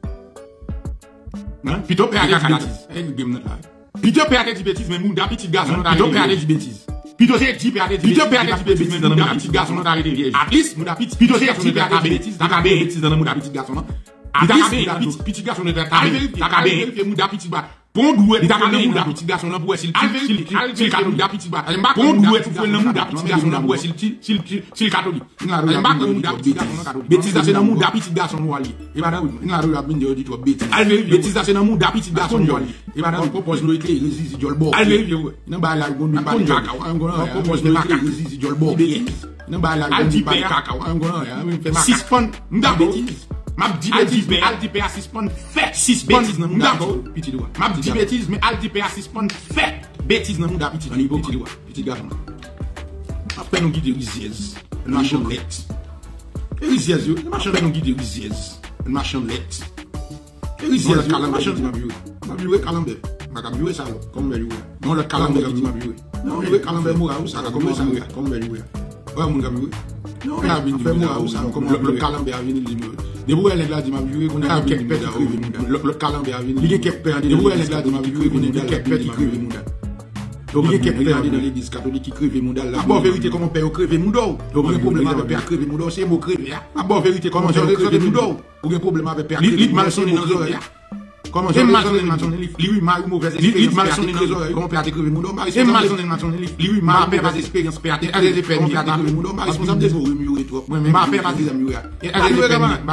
Non, plutôt père à la plutôt père à des bêtises mais moda petit garçon dans plutôt père à des bêtises. Plutôt c'est dit père à des plutôt père à des bêtises dans moda petit garçon dans arrêté vierge. At least moda petit plutôt c'est dit père à des bêtises dans bêtises dans moda petit garçon. At least petit garçon dans ta moda petit ba. Bon doué, il t'a calé moda petit garçon là pour s'il s'il s'il moda petit ba. Bon doué tu fais le moda petit garçon là pour s'il s'il s'il catholique. Il n'a pas moda petit garçon catholique. Bêtise c'est dans moda petit garçon wali. Et madame, il n'a pas bien dit toi bêtise. Bêtise c'est dans moda petit garçon wali. Et madame propose nous écrire les jolbo. Non ba la gon ba kaka. On propose nous écrire les jolbo. Non ba la gon ba kaka. On gon six points. M'da bêtise. M'a dit bêtise mais al dit père six points fait six bêtises dans moda petit doigt. M'a dit bêtise mais al dit père six points fait bêtise dans moda petit doigt. Petit doigt, petit garçon. Après nous guider Riziez, machin lette. Riziez yo, machin nous guider Riziez, machin lette. Riziez calambe machin m'a vu. M'a vu calambe. M'a vu ça comme me jouer. Non le calambe qui m'a vu. Non le calambe moura ou ça comme ça comme me jouer. Ouais mon gars oui. Non, on a vu comme le calambe a venu de vous elle là dit m'a vu qu'on a quelques pètes le calambe a venu il y a quelques pètes de vous elle là dit m'a vu qu'on a quelques pètes qui crèvent mondial donc il y a quelques pètes dans l'église catholique qui crèvent mondial là bon vérité comment père crève mondial donc le problème avec père crève mondial c'est mot crève ah bon vérité comment père crève mondial ou un problème avec père crève mal sonné dans l'oreille comment je mal sonné mal sonné lui mal mauvaise expérience mal sonné dans l'oreille comment père crève mondial c'est mal sonné mal sonné lui mal père pas expérience père a des pères qui a crève mondial responsable de vous mieux et toi moi même père pas des amis et a des pères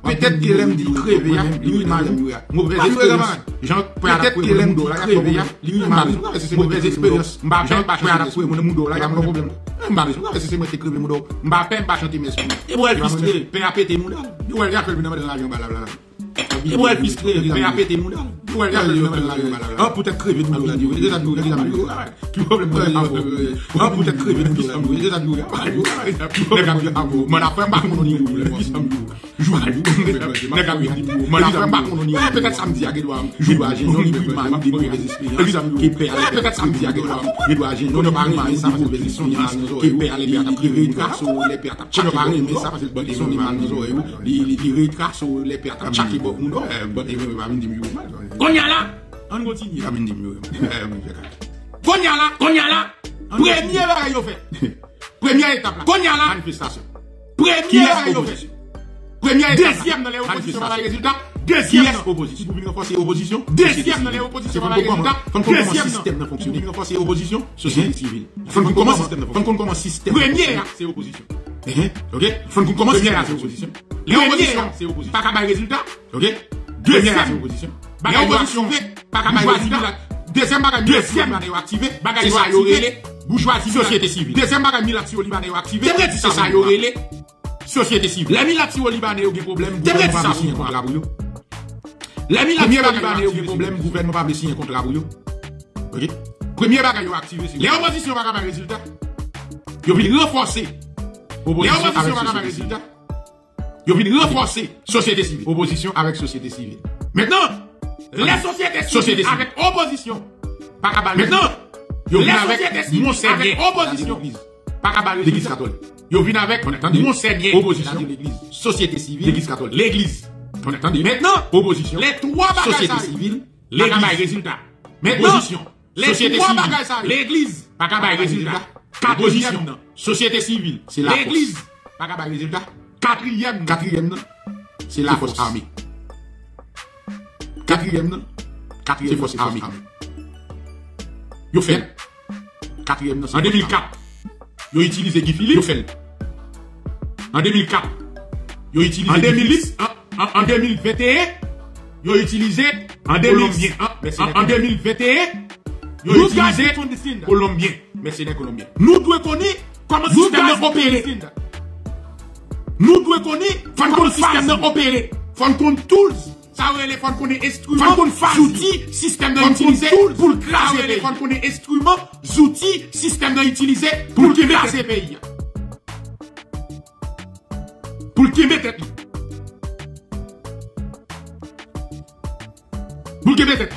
Peut-être que l'aime dit crever, l'image, mauvaise expérience. Peut-être que l'aime dit crever, l'image, mauvaise expérience. Mbappé, pas chanter mon monde là, il y a un problème. Mbappé, c'est c'est moi qui crever mon dos. Mbappé, pas chanter mes sous. Et moi, elle fistre, pain à péter mon dos. Et moi, elle a fait le dans l'avion, blablabla. Et moi, elle fistre, pain à péter mon dos. Et moi, elle a fait le dans l'avion, blablabla. Ah, peut-être crever mon dos là, il y a des amis, il y a des amis. Qui problème, ah, peut-être crever mon dos là, il y a des amis. Les gars, mon affaire, pas mon niveau, joue à vous, les gars, mon affaire, pas mon niveau. Peut-être samedi, il doit jouer à Génon, il doit mal, il doit espérer, qui perd. Peut-être samedi, il doit Génon, il doit mal, ça, c'est son image, qui perd les pertes, qui retrace les pertes. Je ne pas aimer ça parce que son image, il retrace les pertes. Chaque époque, on doit, il va me dire, Konya là, on continue. Il va me dire, Konya là, Konya là, première bagaille au fait. Première étape là. Konya là, manifestation. Première bagaille au fait. Première étape. Deuxième dans les oppositions par les résultats. Deuxième opposition. Pour renforcer l'opposition. Deuxième dans les oppositions par les résultats. Deuxième système de fonctionner. Pour renforcer l'opposition. Société civile. Faut qu'on commence système. Faut qu'on commence système. Première, c'est opposition. Ok. Faut qu'on commence première, c'est opposition. Les oppositions, c'est opposition. Pas qu'à bail résultat. Ok. Deuxième, c'est opposition. Bagage opposition. Pas qu'à bail résultat. Deuxième bagage, deuxième bagage activé. Bagage activé. Bourgeoisie, société civile. Deuxième bagage, militaire au Libanais activé. C'est ça, yo relé. Société civile. Les militaires au Libanais ont des problèmes. Gouvernement pas signer un contrat pour eux. Les militaires au Libanais ont des problèmes. Gouvernement pas signer un contrat pour eux. Ok. Premier bagage activé. Les oppositions pas capable résultat. Ils viennent renforcer. Les oppositions pas capable résultat. Ils viennent renforcer société civile. Opposition avec société civile. Maintenant, les sociétés civiles avec opposition. Pas capable. Maintenant, ils viennent avec Monseigneur opposition. Pas capable l'église catholique. Ils viennent avec Monseigneur opposition. L'église. Société civile. L'église catholique. L'église. On attendez. Maintenant, opposition. Les trois bagages. Société civile. L'église. Résultat. Maintenant, les trois bagages. L'église. Pas capable résultat. Opposition. Société civile. C'est l'église. Pas capable résultat. Quatrième. Quatrième. C'est la force armée. Quatrième. Quatrième force armée. Yo fait. Quatrième. En deux mille quatre. Yo utilisé Guy Philippe. Yo fait. En deux mille quatre. Yo utilisé. En deux mille En deux mille vingt et un. Yo utilisé. En deux mille En deux mille vingt et un. Yo utilisé. Colombien. Mercenaires colombiens. Nous devons connaître comment le système opérer. Nous devons connaître comment le système opérer. Faut qu'on tools. Ça veut dire faut qu'on ait instruments, outils, système d'utiliser pour craser les faut qu'on ait instruments, outils, système d'utiliser pour craser le pays. Pour qu'il mette tête. Pour qu'il mette tête.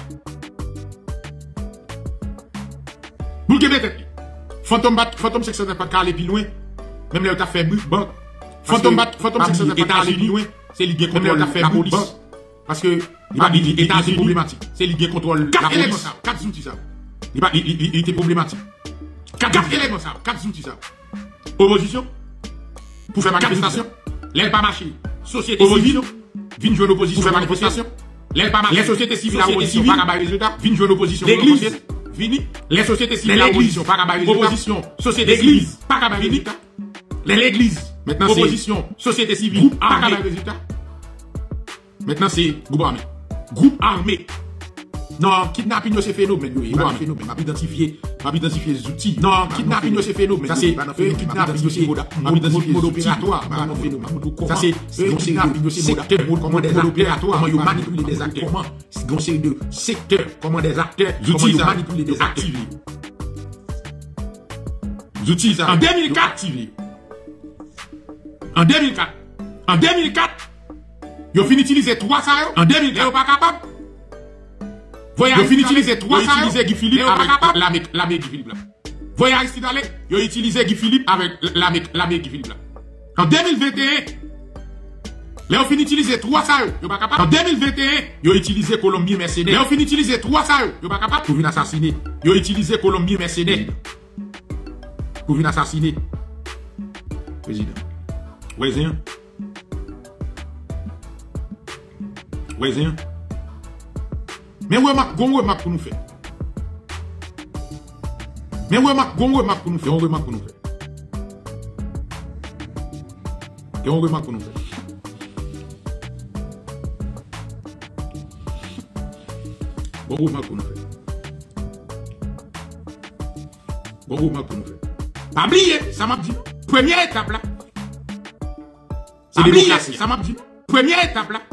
Pour qu'il mette tête. Fantôme bat, fantôme six cent pas aller plus loin. Même là, t'as fait banque. Fantôme bat, fantôme six cent pas aller plus loin. C'est lié contre la police. Parce que, il est assez problématique. C'est lié contre la police. Quatre outils ça. Il était problématique. Quatre éléments ça. Quatre outils ça. Opposition. Pour faire manifestation. L'aile pas marché. Société civile. Vine jouer l'opposition. Pour faire manifestation. L'aile pas marché. Les sociétés civiles, la opposition. Pas à résultat. Vine jouer l'opposition. L'église. Vini. Les sociétés civiles, la opposition. Pas à résultat. Opposition. Société civile. Pas à résultat. L'église. Maintenant, c'est opposition, société civile, pas à résultat. Maintenant, c'est groupe armé. Groupe armé. Non, kidnapping, c'est phénomène. Il va phénomène. M'a identifié, m'a identifié les outils. Non, kidnapping, c'est phénomène. Ça, c'est kidnapping, c'est mode opératoire. Ça, c'est kidnapping, c'est secteur, comment des opératoires, comment ils manipulent des acteurs. Comment, c'est de secteur, comment des acteurs, comment ils manipulent des acteurs. Outils, en deux mille quatre, en deux mille quatre, en deux mille quatre, ils ont fini d'utiliser trois ça. En deux mille quatre, ils sont pas capables. Ils ont fini d'utiliser trois ça. Ils ont utilisé Guy Philippe avec l'armée Guy Philippe. Voyez Aristide Allais, ils ont utilisé Guy Philippe avec l'armée Guy Philippe. En deux mille vingt et un, ils ont fini d'utiliser trois ça. Ils sont pas capables. En deux mille vingt et un, ils ont utilisé Colombien mercenaires. Ils ont fini d'utiliser trois ça. Ils sont pas capables. Pour venir assassiner. Ils ont utilisé Colombien mercenaires. Pour venir assassiner. Président. Ouais, c'est un. Ouais, c'est un. Mais ouais, ma, gon remarque pour nous faire. Mais ouais, ma, gon remarque pour nous faire. On remarque pour nous faire. Et on remarque pour nous faire. Bon remarque pour nous faire. Bon remarque pour nous faire. Pas oublier, ça m'a dit. Première étape là. C'est démocratie. Ça m'a dit. Première étape là.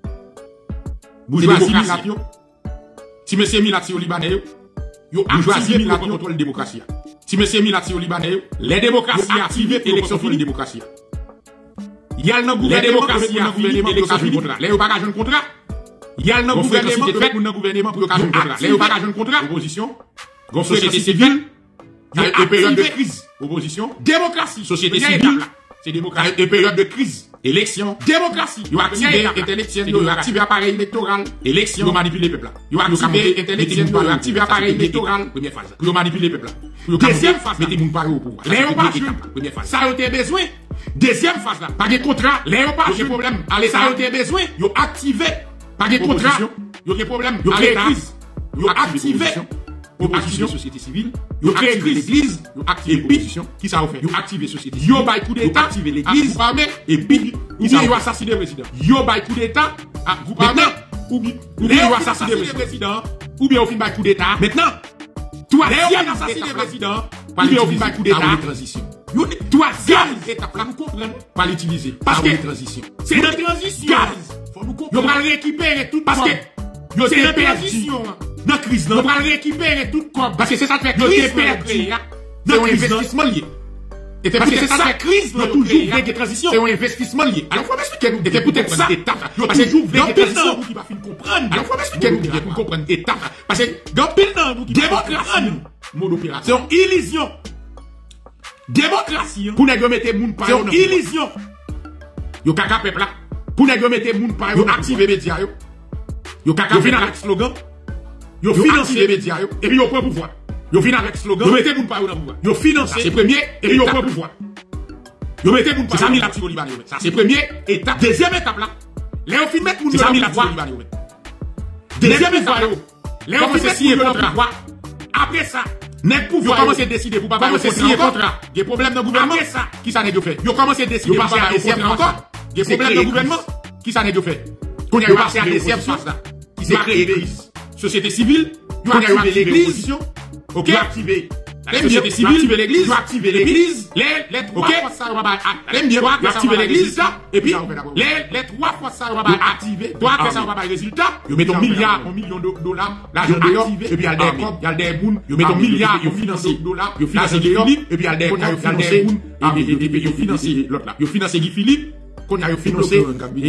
Bourgeoisie Milatio. Si monsieur Milatio Libanais, yo activé pour le contrôle de la démocratie. Si monsieur Milatio Libanais, les démocraties activées élection finie démocratie. Il y a le gouvernement, les démocraties activées élection finie. Les bagages de contrat. Il y a le gouvernement pour le gouvernement pour l'occasion de contrat. Les bagages de contrat. Opposition. Société civile. Il y a des périodes de crise. Opposition. Démocratie. Société civile. C'est démocratie. Des périodes de crise. Élection. Démocratie. Ils ont activé intellectuel. Ils ont activé appareil électoral. Élection. Ils ont manipulé le peuple. Ils ont activé intellectuel. Ils ont activé appareil électoral. Première phase. Pour manipuler le peuple. Deuxième phase. Mettez mon pari au pouvoir. Léopard. Première phase. Ça a été besoin. Deuxième phase là. Pas de contrat. Léopard. Pas de problème. Allez, ça a été besoin. Ils ont activé. Pas de contrat. Ils ont des problèmes. Ils ont créé crise. Ils ont activé. Opposition, société civile, ils ont créé l'église, ils ont activé l'opposition, qui ça a fait? Ils ont activé société civile, ils ont bail coup d'état, activé l'église, et puis, ils ont assassiné le président. Ils ont bail coup d'état, maintenant, ou bien, ils ont assassiné le président, ou bien, au fin bail coup d'état. Maintenant, toi, ils ont assassiné le président, ou bien, au fin bail coup d'état. Transition. Troisième étape, là, nous comprenons, pas l'utiliser. Parce que, c'est une transition. Faut nous comprendre. Ils vont récupérer tout, parce que, c'est une transition. Dans la crise, on va récupérer tout comme. Parce que c'est ça qui fait crise. C'est un investissement lié. Et parce que c'est ça qui fait crise, il y a toujours des transitions. C'est un investissement lié. Alors, il faut m'expliquer nous. Et peut-être ça. Parce que toujours des transitions qui va finir comprendre. Alors, il faut m'expliquer nous pour comprendre étape. Parce que dans le temps, nous, démocratie, mode opération. C'est une illusion. Démocratie, pour nous mettre moun par. C'est une illusion. Yo kaka peuple là. Pour nous mettre moun par. Yo activer les médias. Yo kaka venir avec slogan. Yo finance les médias, et puis yo prend pouvoir. Yo vient avec slogan. Yo mettez moun pa yo dans pouvoir. Yo finance. C'est premier, et puis yo prend pouvoir. Yo mettez moun pa. C'est ça mi la tiro libanais. Ça c'est première étape. Deuxième étape là. Léo fin mettre moun dans la pouvoir. Deuxième étape. Léo fin mettre signer contrat. Après ça, net pouvoir. Yo commence à décider pour pas commencer signer contrat. Il y a problème dans le gouvernement. Après ça, qui ça n'est pas fait? Yo commence à décider pour pas deuxième encore. Il y a problème dans le gouvernement. Qui ça n'est pas fait? Qu'on y a passé à deuxième phase là. Qui s'est créé crise. Société civile, vous activez l'église, ok? Vous activez la société civile, vous activez l'église, vous activez l'église, les, les trois fois ça, vous activez l'église, et puis, les, les trois fois ça, vous activez, trois fois ça, vous avez résultat, vous mettez un milliard, un million de dollars, l'argent activé, et puis il y a des comptes, il y a des bounes, vous mettez un milliard, vous financez dollars, vous financez Guy Philippe, et puis il y a des comptes, il y a des bounes, et puis vous financez l'autre là, vous financez Guy Philippe, qu'on a financé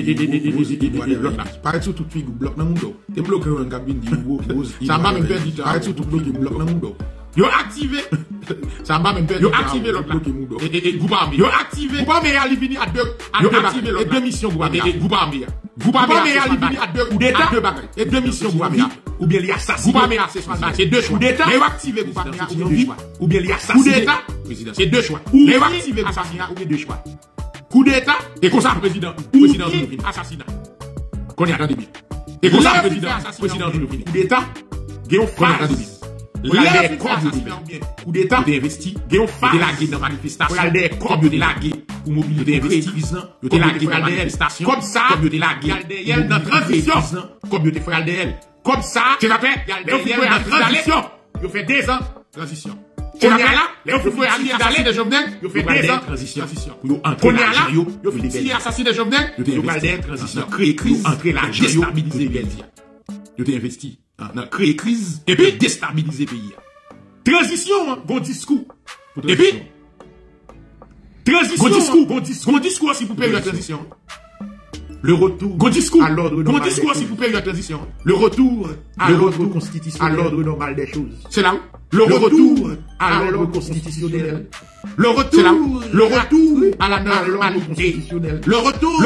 l'autre là. Paraît tout de suite, bloc dans le monde. T'es bloqué un cabine du ça m'a même perdu. Paraît tout bloc dans le monde. Yo activé. Ça m'a même perdu. Yo activé l'autre là. Et Goubamé. Yo activé. Goubamé a venu à deux. Yo activé l'autre. Et deux missions Goubamé. Goubamé. Goubamé a venu à deux coups d'état. Et deux missions Goubamé. Ou bien il assassiné. Goubamé a c'est deux choix. Yo activé Goubamé ou bien il assassiné. Coup d'état. C'est deux choix. Yo activé assassinat ou bien deux choix. Coup d'état, et comme ça, président, président Jounofini, assassinat. Qu'on y a attendez bien. Et comme ça, président, président Jounofini, coup d'état, gagne phase. Les corps de coup d'état, de investi, gagne phase. De laguer dans manifestation. Les corps de laguer pour mobiliser investissement. De laguer dans manifestation. Comme ça, de laguer dans transition. Comme de faire L D L. Comme ça, tu vas faire L D L dans transition. Il fait deux ans, transition. Qu'on y a là, les gens font assassiner de Jovenel, ils fait deux ans transition. Qu'on y a là, ils font assassiner de Jovenel, ils font des transition. Créer crise, entrer là, déstabiliser le pays. Ils ont investi dans créer crise et puis déstabiliser le pays. Transition, bon discours. Et puis, transition, bon discours, bon discours, bon discours aussi pour payer la transition. Le retour bon discours, à l'ordre normal. Bon discours aussi pour payer la transition. Le retour à l'ordre constitutionnel. À l'ordre normal des choses. C'est là où? Le retour à l'ordre constitutionnel. Le retour, le retour à la normalité. Le retour, le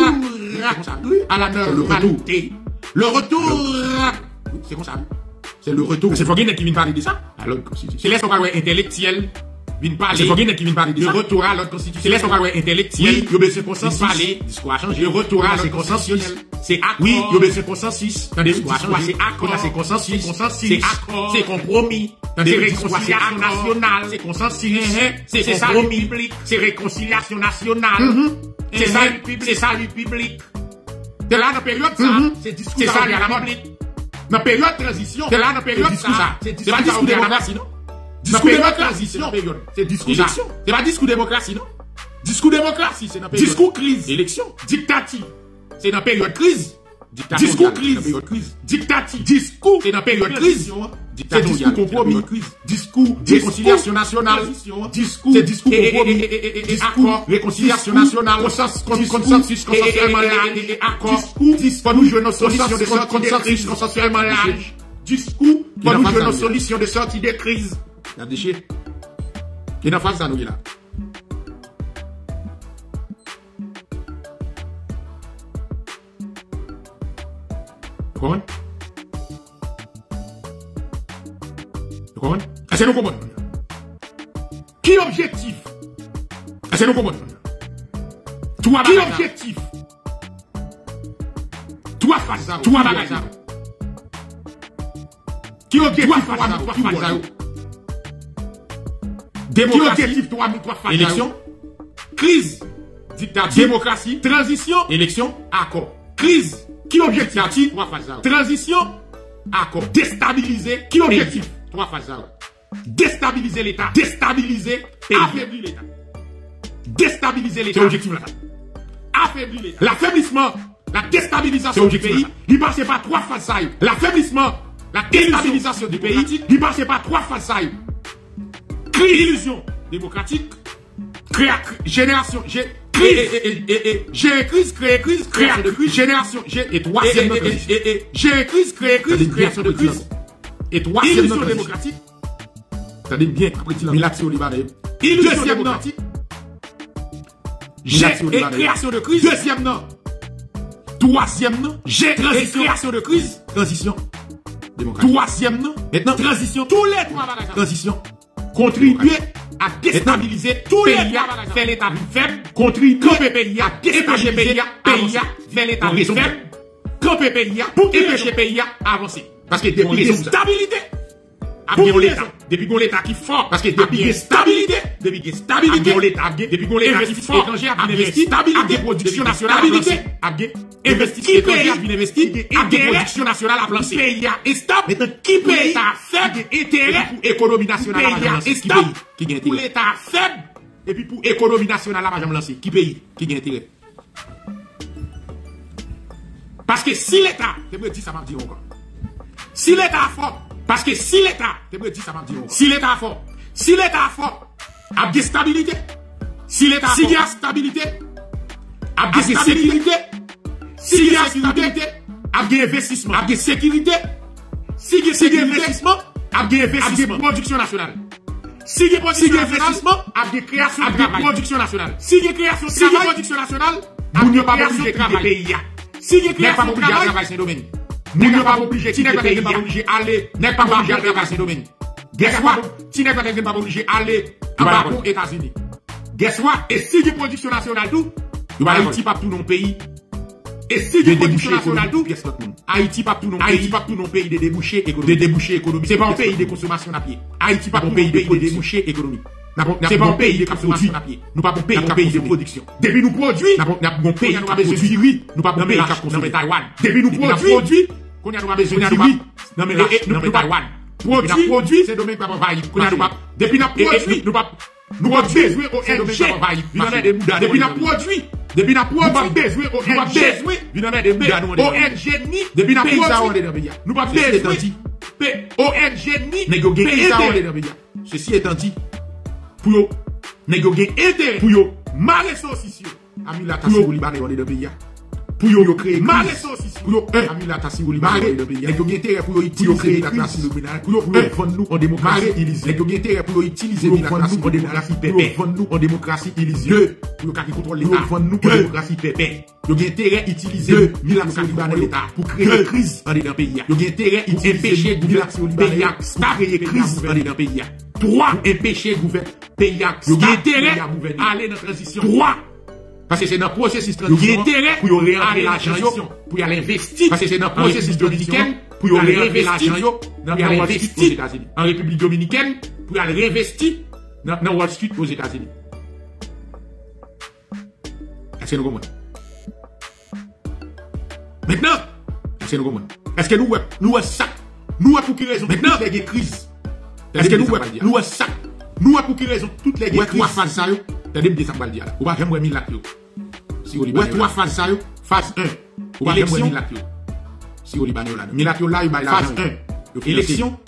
retour à la normalité. Le retour, c'est comme ça. C'est le retour. C'est Foggen qui vient parler de ça. À l'ordre constitutionnel. C'est laisse intellectuel. Vin parler. C'est Foggen qui vient parler de ça. Le retour à l'ordre constitutionnel. C'est laisse intellectuel. Oui, il y a besoin de consensus. Parler, discours a changé. Le retour à l'ordre consensus. C'est accord. Oui, il y a besoin de consensus. Dans des discours c'est accord. C'est consensus. C'est accord. C'est compromis. C'est réconciliation nationale. C'est consensus. C'est salut public. C'est réconciliation nationale. C'est salut public. C'est salut public. De là, dans la période, ça, c'est discours à la République. Dans la période de transition, c'est là dans la période ça. C'est pas discours démocratie, non? Discours démocratie, c'est discours élection. C'est pas discours démocratie, non? Discours démocratie, c'est dans la période. Discours crise. Élection. Dictature. C'est dans la période crise. Discours crise. Dictature. Discours. C'est dans la période crise. C'est discours compromis. Discours réconciliation nationale. Discours. C'est discours compromis. Discours réconciliation nationale. Consensus consensuellement large. Accord. Discours. Pour nous jouer nos solutions de sortie de crise consensuellement large. Discours. Pour nous jouer nos solutions de sortie de crise. La déchet. Qui est dans face de nous là. Comment? Comment? Est-ce que nous comprenons? Qui objectif? Est-ce que nous comprenons? Toi, qui objectif? Toi, face à toi, bagage. Qui objectif? Toi, face à toi, démocratie, toi, toi, face à élection, crise, dictature, démocratie, transition, élection, accord, crise. Qui objectif? Trois phases. Transition, accord. Déstabiliser. Qui objectif? Trois phases. Déstabiliser l'État. Déstabiliser. Affaiblir l'État. Déstabiliser l'État. C'est objectif là. Affaiblir l'État. L'affaiblissement, la déstabilisation du pays, il ne passe pas trois phases. L'affaiblissement, la déstabilisation du pays, il ne passe pas trois phases. Illusion démocratique. Génération. J'ai crise, créer crise, création de crise, génération, et troisième j'ai crise, créer crise, création de crise, et troisième illusion démocratique. Attendez bien, après tu l'as au Libanais. Illusion démocratique. J'ai création de crise. Deuxième non. Troisième non. J'ai création de crise. Transition démocratique. Troisième non. Maintenant, transition. Tous les trois bagages. Transition. Contribuer à déstabiliser tous les pays, faire l'état faible, contribuer camper pays à déstabiliser pays, faire l'état faible, camper pays pour empêcher pays à avancer. Parce que depuis la stabilité, pour l'État, depuis qu'on l'État qui fort, parce que depuis la stabilité, depuis la stabilité, depuis qu'on l'État qui fort, étranger a bien investi, stabilité, production nationale a lancé, investi, étranger a bien investi, production nationale a lancé. Pays est stable, maintenant qui paye a faible intérêt pour l'économie nationale a lancé. Qui paye, qui gagne intérêt. Pour l'État faible, et puis pour l'économie nationale a lancé. Qui paye, qui gagne intérêt. Parce que si l'État, je me dis ça m'a dit encore. Si l'État fort, parce que si l'État, je me dis ça m'a dit encore. Si l'État fort, si l'État fort, a de stabilité. Si l'État si il y a stabilité, a de stabilité. Si il y a stabilité, a de investissement, a de sécurité. Si il y a investissement, a de investissement, production nationale. Si il y a investissement, a de création de production nationale. Si il y a création de production nationale, a de création de travail. Si il y a création de travail, c'est un domaine. Nous ne sommes pas obligés, tu n'es pas obligé d'aller, n'est pas obligé d'aller dans ce domaine. Guess what? Tu n'es pas obligé d'aller aux États-Unis. Guess what? Et si il y a production nationale tout, Haïti pas tout non pays. Et si il y a production nationale tout, Haïti pas tout non pays. Haïti pas tout non pays de débouchés économiques. De débouchés économiques. C'est pas un pays de consommation à pied. Haïti pas un pays de débouchés économiques. C'est pas un pays de consommation à pied. Nous pas un pays de production. Depuis nous produisons, nous pas un pays qui a besoin de riz. Nous pas un pays qui a besoin de Taïwan. Depuis nous produisons, qu'on a besoin de riz. Non mais non mais Taïwan. Produit, produit, c'est domaine qui va envahir. Depuis nous produisons, nous pas nous pas besoin au N G. Depuis nous produisons, depuis nous produisons, nous pas besoin au N G. Au N G ni depuis nous produisons, nous pas besoin au N G ni pays. Ceci étant dit, pour yo négocier intérêt pour yo marrer saucission ami la tassi au Libanais on est dans pays pour yo créer marrer saucission pour yo ami la tassi au Libanais dans pays négocier intérêt pour yo utiliser la tassi nominale pour yo vendre nous en démocratie illusion négocier intérêt pour yo utiliser la tassi en démocratie pépé vendre nous en démocratie illusion pour yo qui contrôle l'état vendre nous en démocratie pépé yo gain intérêt utiliser la tassi Libanais l'état pour créer crise en dedans pays yo gain intérêt empêcher gouvernement pays à créer crise en dedans pays. Trois, empêcher le gouvernement pays à intérêt à aller dans la transition. Trois, parce que c'est dans le processus de transition. Intérêt pour y aller l'argent, pour y aller investir. Parce que c'est dans le processus dominicain pour y aller réinvestir dans Wall Street aux États-Unis. En République dominicaine pour y aller réinvestir dans Wall Street aux États-Unis. Est-ce que nous comprenons? Maintenant, est-ce que nous comprenons? Est-ce que nous, nous, ça, nous, pour quelle raison, maintenant, les crises. Est-ce que nous, nous, ça, nous, pour quelle raison, toutes les crises. Trois phases, ça, t'as des ça, va le dire. Ou pas, j'aime mille lacs, si on ouais, trois phases, ça, phase un. Ou pas, j'aime mille lacs, si on Libanais, là. Mille lacs, là, il va l'argent. Phase un. Élection.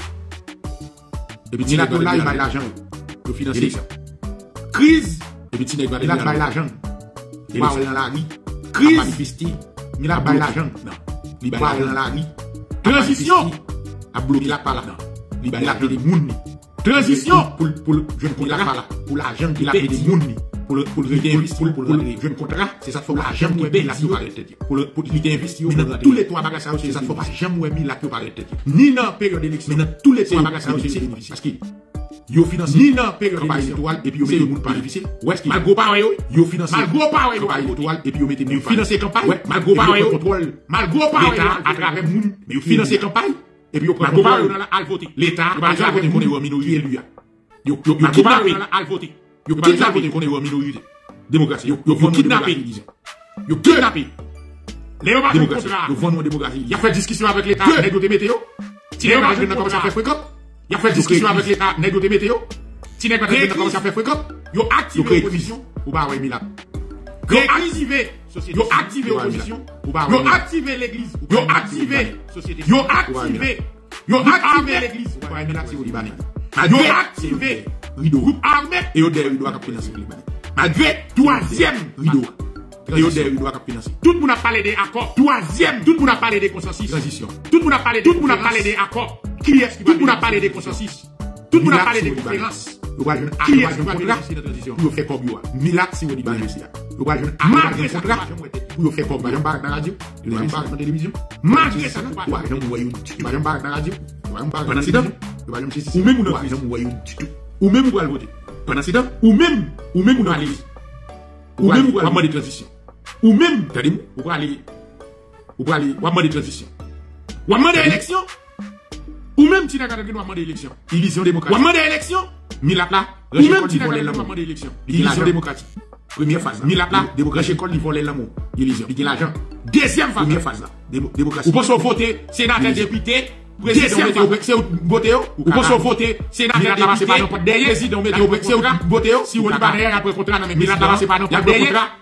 Et puis, mille lacs, là, il va l'argent. Le financier. Crise. Et puis, il va l'argent. Il va dans la rue. Crise. Il va l'argent. Non. Il va dans la rue. Transition. A bloqué la par là. Il a payé des mounis. Transition. Pour le jeune contrat. Pour l'argent qu'il a payé des mounis. Pour le jeune contrat, c'est ça, faut l'argent qui paye la tête. Pour le investi, tous les trois bagages, c'est ça, faut pas jamais mis la tête. Ni dans la période d'élection, mais dans tous les trois bagages, c'est parce que yo financé ni dans la période électorale et puis yo mettez moun pas bénéficier. Ouais, est-ce que malgré pas yo, yo financé malgré pas yo électoral et puis yo mettez moun financer campagne. Ouais, malgré pas yo contrôle, malgré pas yo à travers moun, mais yo financer campagne et puis yo prend contrôle dans la al voter. L'État va pas voter qu'on est en minorité élu. Yo yo yo kidnapper dans la al voter. Yo kidnapper qu'on est en minorité. Démocratie. Yo yo kidnapper disons. Yo kidnapper. Léo va démocratie. Yo vendre démocratie. Il a fait discussion avec l'État, négocier météo. Si Léo va comment ça fait fréquent. Il a fait discussion avec l'État, négocier météo. Si n'est pas comment ça fait fréquent. Yo activé l'opposition ou pas ouais Mila. Yo activé société. Yo activé opposition ou pas ouais. Yo activé l'église. Yo activé société. Yo activé. Yo activé l'église ou pas Mila c'est au Libanais. Yo activé rideau groupe armé et au derrière rideau à financer le Libanais. Malgré troisième rideau. Et au derrière rideau à financer. Tout le monde a parlé des accords. Troisième, tout le monde a parlé des consensus. Transition. Tout le monde a parlé, tout le monde a parlé des accords. Qui est-ce qui va? Tout le monde a parlé des consensus. Tout le monde a parlé des conférences. Qui est-ce qui va faire cette transition? Pour faire comme yo. Mila si vous Libanais aussi. Vous va jeune malgré ça pour faire comme yo. Dans la radio, dans la télévision. Malgré ça, vous va jeune voyou. Vous va jeune dans la radio. Vous va jeune pendant ces temps. Vous va jeune ceci. Ou même ou non, vous voyou. Ou même vous allez voter. Pendant ces temps, ou même ou même vous allez ou même vous allez demander transition. Ou même, regardez-moi, vous allez vous allez demander transition. Ou demander élection. Ou même si vous avez demandé élection. Illusion démocratique. Ou demander élection. Milapla. Ou même si vous avez demandé élection. Illusion démocratique. Première phase. Milapla. Démocratie école, ils volent l'amour. Illusion. Ils l'argent. Deuxième phase. Première phase. Démocratie. Vous pouvez voter sénateur, député. Président, c'est voter. Vous pouvez voter sénateur, député. Président, c'est voter. Si vous Libanais après contrat, non mais Milapla, c'est pas non contrat.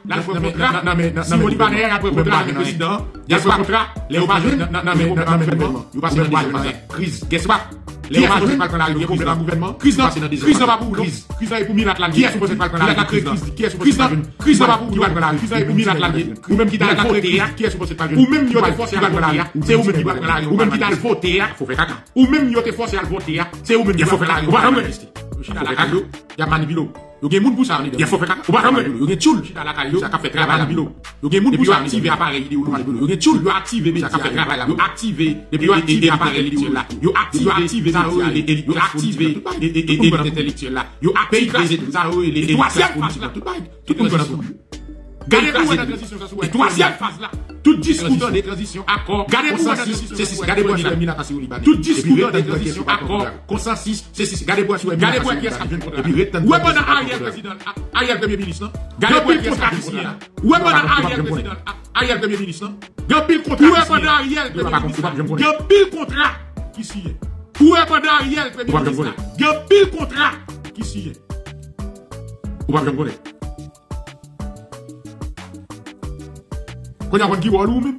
Non mais si vous Libanais après contrat, mais président, il y a pas contrat. Les homages, non mais non mais vous passez dans des crise. Qu'est-ce que les homages ne parlent pas là, il y a problème dans le gouvernement. Crise dans crise dans pas pour crise. Crise dans pour Milapla. Qui est supposé parler dans la crise? Qui est supposé parler? Crise dans pas pour qui va dans la crise pour Milapla. Ou même qui dans la voter, qui est supposé parler? Ou même qui va forcer à voter, c'est ou même qui va dans la ou même qui dans voter, faut faire caca. Ou même qui forcer à voter, c'est ou même qui faut faire la. On va jamais rester. Dans la caillou, il y a manipulé. Il y a des gens pour ça. Il faut faire caca. On va jamais. Il y a des tchouls dans la caillou, ça fait travail manipulé. Il y a des gens pour ça activer appareil vidéo manipulé. Il y a des tchouls, il activer ça fait travail. Il activer et puis activer appareil vidéo là. Il activer activer ça il activer et intellectuel là. Il activer ça les troisième phase là tout bail. Tout le monde gardez-vous dans la transition ça soit. Troisième phase là. Tout discours dans les transitions accord. Gardez-vous dans la transition c'est c'est gardez-vous dans la passé au Liban. Tout discours dans les transitions accord consensus c'est c'est gardez-vous sur gardez-vous qui est-ce qui vient contre. Et puis où est pendant Ariel président Ariel premier ministre non. Gardez-vous qui est-ce qui vient. Où est pendant Ariel président Ariel premier ministre non. Grand pile contrat. Où est pendant Ariel premier ministre. Grand pile contrat qui signe. Où est pendant Ariel premier ministre. Grand pile contrat qui signe. Ou pas comprendre. Quand il y a un qui voit l'eau même.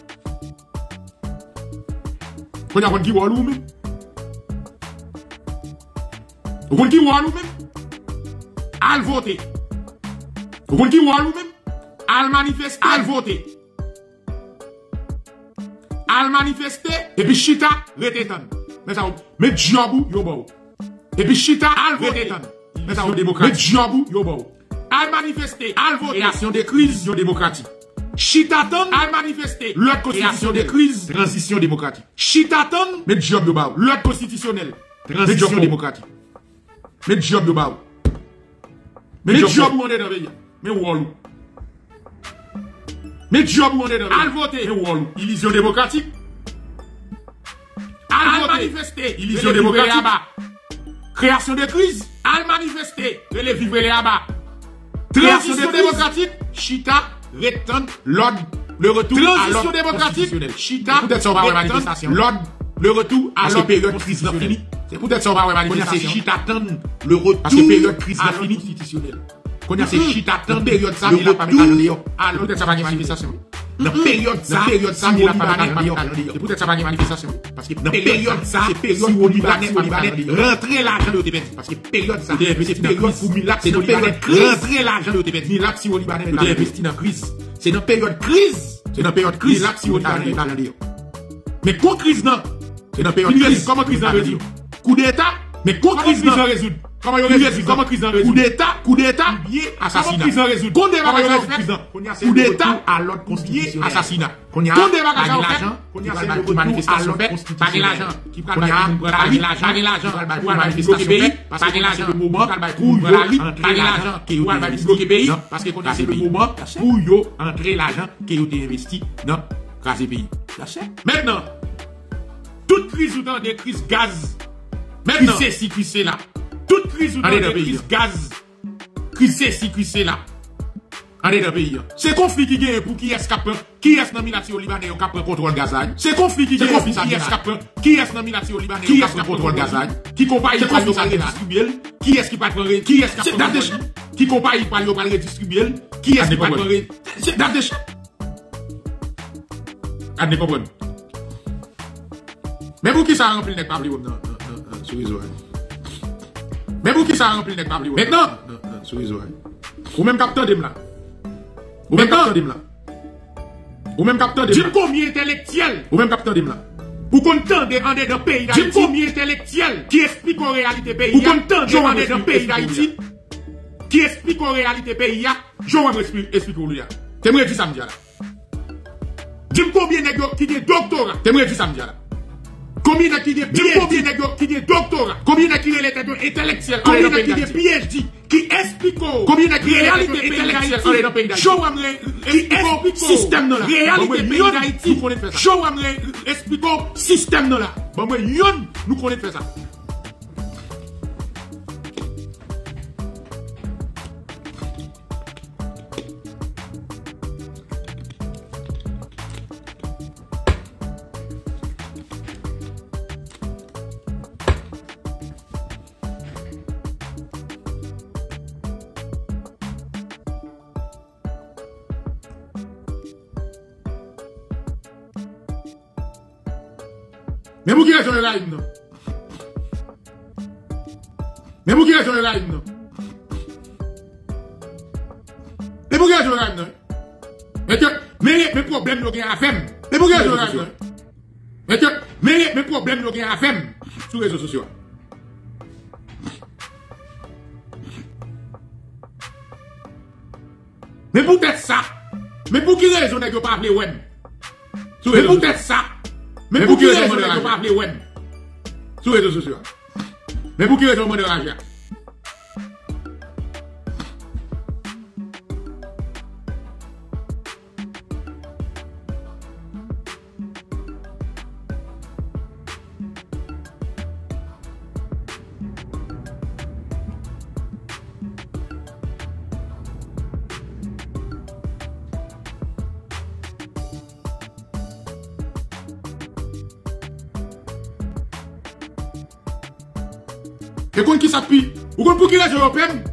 Quand il y a un qui voit l'eau même. Quand qui voit l'eau même. Al voter. Quand qui voit l'eau même. Al manifester. Al voter. Al manifester. Et puis chita retetan. Mais ça, mais diabou yo bao. Et puis chita al retetan. Mais ça, démocratie. Mais diabou yo bao. Al manifester. Al voter. Création de crise démocratique. Chitaton a manifesté l'ordre constitutionnel des crises transition démocratique. Chitaton met job de bas l'ordre constitutionnel transition démocratique. Met job de bas. Met job où on est dans le pays. Mais où Met job où on est dans le pays. Al voter. Mais où illusion démocratique. Al manifester illusion démocratique. Création de crise. Al manifester les vivre les abats. Transition démocratique. Chita retente l'ordre le retour à transition l'ordre démocratique, Chita, peut-être ça va avoir manifestation. L'ordre, le retour à Parce que l'ordre période crise n'a fini. C'est peut-être ça va avoir Qu'on a ces manifestation. Chita attendent le retour Parce que période crise à n'a l'ordre fini. constitutionnel. Qu'on a ces Chita attendent période ça, le il a pas mis retour calendrier. à l'ordre, peut-être ça va avoir manifestation. Dans période ça, Dans période ça, si il a on pas Libanais, mis pas calendrier. calendrier. Et peut-être ça va avoir manifestation. Parce que Dans période ça, c'est période si pour on Libanais, Libanais, pour Libanais, Libanais. rentrer l'argent de T Parce que période ça, Vous devez c'est investir dans période crise. pour Milak, C'est c'est dans Libanais, période crise. rentrer l'argent de T Milak, si on Libanais, Vous devez investir dans crise. C'est dans période crise. C'est dans période crise. Milak, si on Libanais, Libanais. calendrier. Mais quoi crise non? C'est dans période Comment crise. comment crise en résoudre? Coup d'état? Mais quoi Comment crise crise en en résoudre? Comment il Crise, résoudre? comment crise en Coup résoudre? d'état, coup d'état, Bien, assassinat. comment crise en résoudre? Qu'on débat Comment avec il ça résoudre crise en? Coup C'est le d'état retour à l'ordre constitutionnel. Assassinat. Qu'on y a Qu'on débat avec pas ça, en fait. l'argent, Qu'on y a qui c'est va le qui retour à manifestation l'ordre fait, pas constitutionnel. l'argent, qui va Qu'on y a l'argent, pas pas l'argent, pas l'argent, pour manifestation fait, parce que l'argent, le moment pour pour yo yo entrer l'argent qui va bloquer pays, parce que qu'on a c'est le moment pour yo entrer l'argent qui a investi dans craser pays. Maintenant, toute crise ou dans des crises gaz, maintenant, c'est si crise c'est là. Toute crise ou dans des crises gaz, crise c'est si crise c'est là. En dans le pays. C'est conflit qui gagne pour qui est-ce qui prend, qui est-ce nomination au Libanais qui prend contrôle gazage. C'est conflit qui gagne pour qui est-ce qui prend, qui est-ce nomination au Libanais qui prend contrôle gazage. Qui compagnie pour aller redistribuer, qui est-ce qui va prendre, qui est-ce qui prend, qui compagnie pour aller redistribuer, qui est-ce qui va prendre. C'est date de chat. À ne comprendre. Mais pour qui ça remplit le pavillon non non sur les oreilles. Mais pour qui ça remplit le pavillon maintenant sur les oreilles. Ou même capteur de là. Ou même capteur de là. Ou même capteur de là. Dis combien intellectuel. Ou même capteur de là. Pour qu'on tente de rendre dans le pays d'Haïti. Dis combien intellectuel qui explique en réalité pays. Pour qu'on tente de rendre dans le pays d'Haïti. Qui explique en réalité pays. Je vais m'expliquer expliquer lui. T'es moi dit ça me dit là. Dis combien nèg qui des doctorat. T'es moi dit ça me dit là. Combien de qui des P H D qui des doctorat. Combien de qui des intellectuels. Combien de qui des P H D qui explique combien de qui réalité intellectuelle dans le pays d'Haïti. Show am qui explique système là. Réalité pays d'Haïti. Show am explique système là. Bon moi yon nous connaît faire ça. Mais pour qui raison le raïm non? Mais pour qui raison le raïm non? Mais pour qui raison le raïm non? Mais que, mais mes problèmes nous gagnent à femme. Mais pour qui raison le raïm non? Mais que, mais mes problèmes nous gagnent à femme sur les réseaux sociaux. Mais peut-être ça. Mais pour qui raison n'est-ce pas appelé web? Mais peut-être ça. Mais pour qui raison n'est-ce pas appelé web? Sur les réseaux sociaux. Mais pour qui raison on dérange? Et qu'on qui s'appuie? Ou qu'on pour qui raison européenne?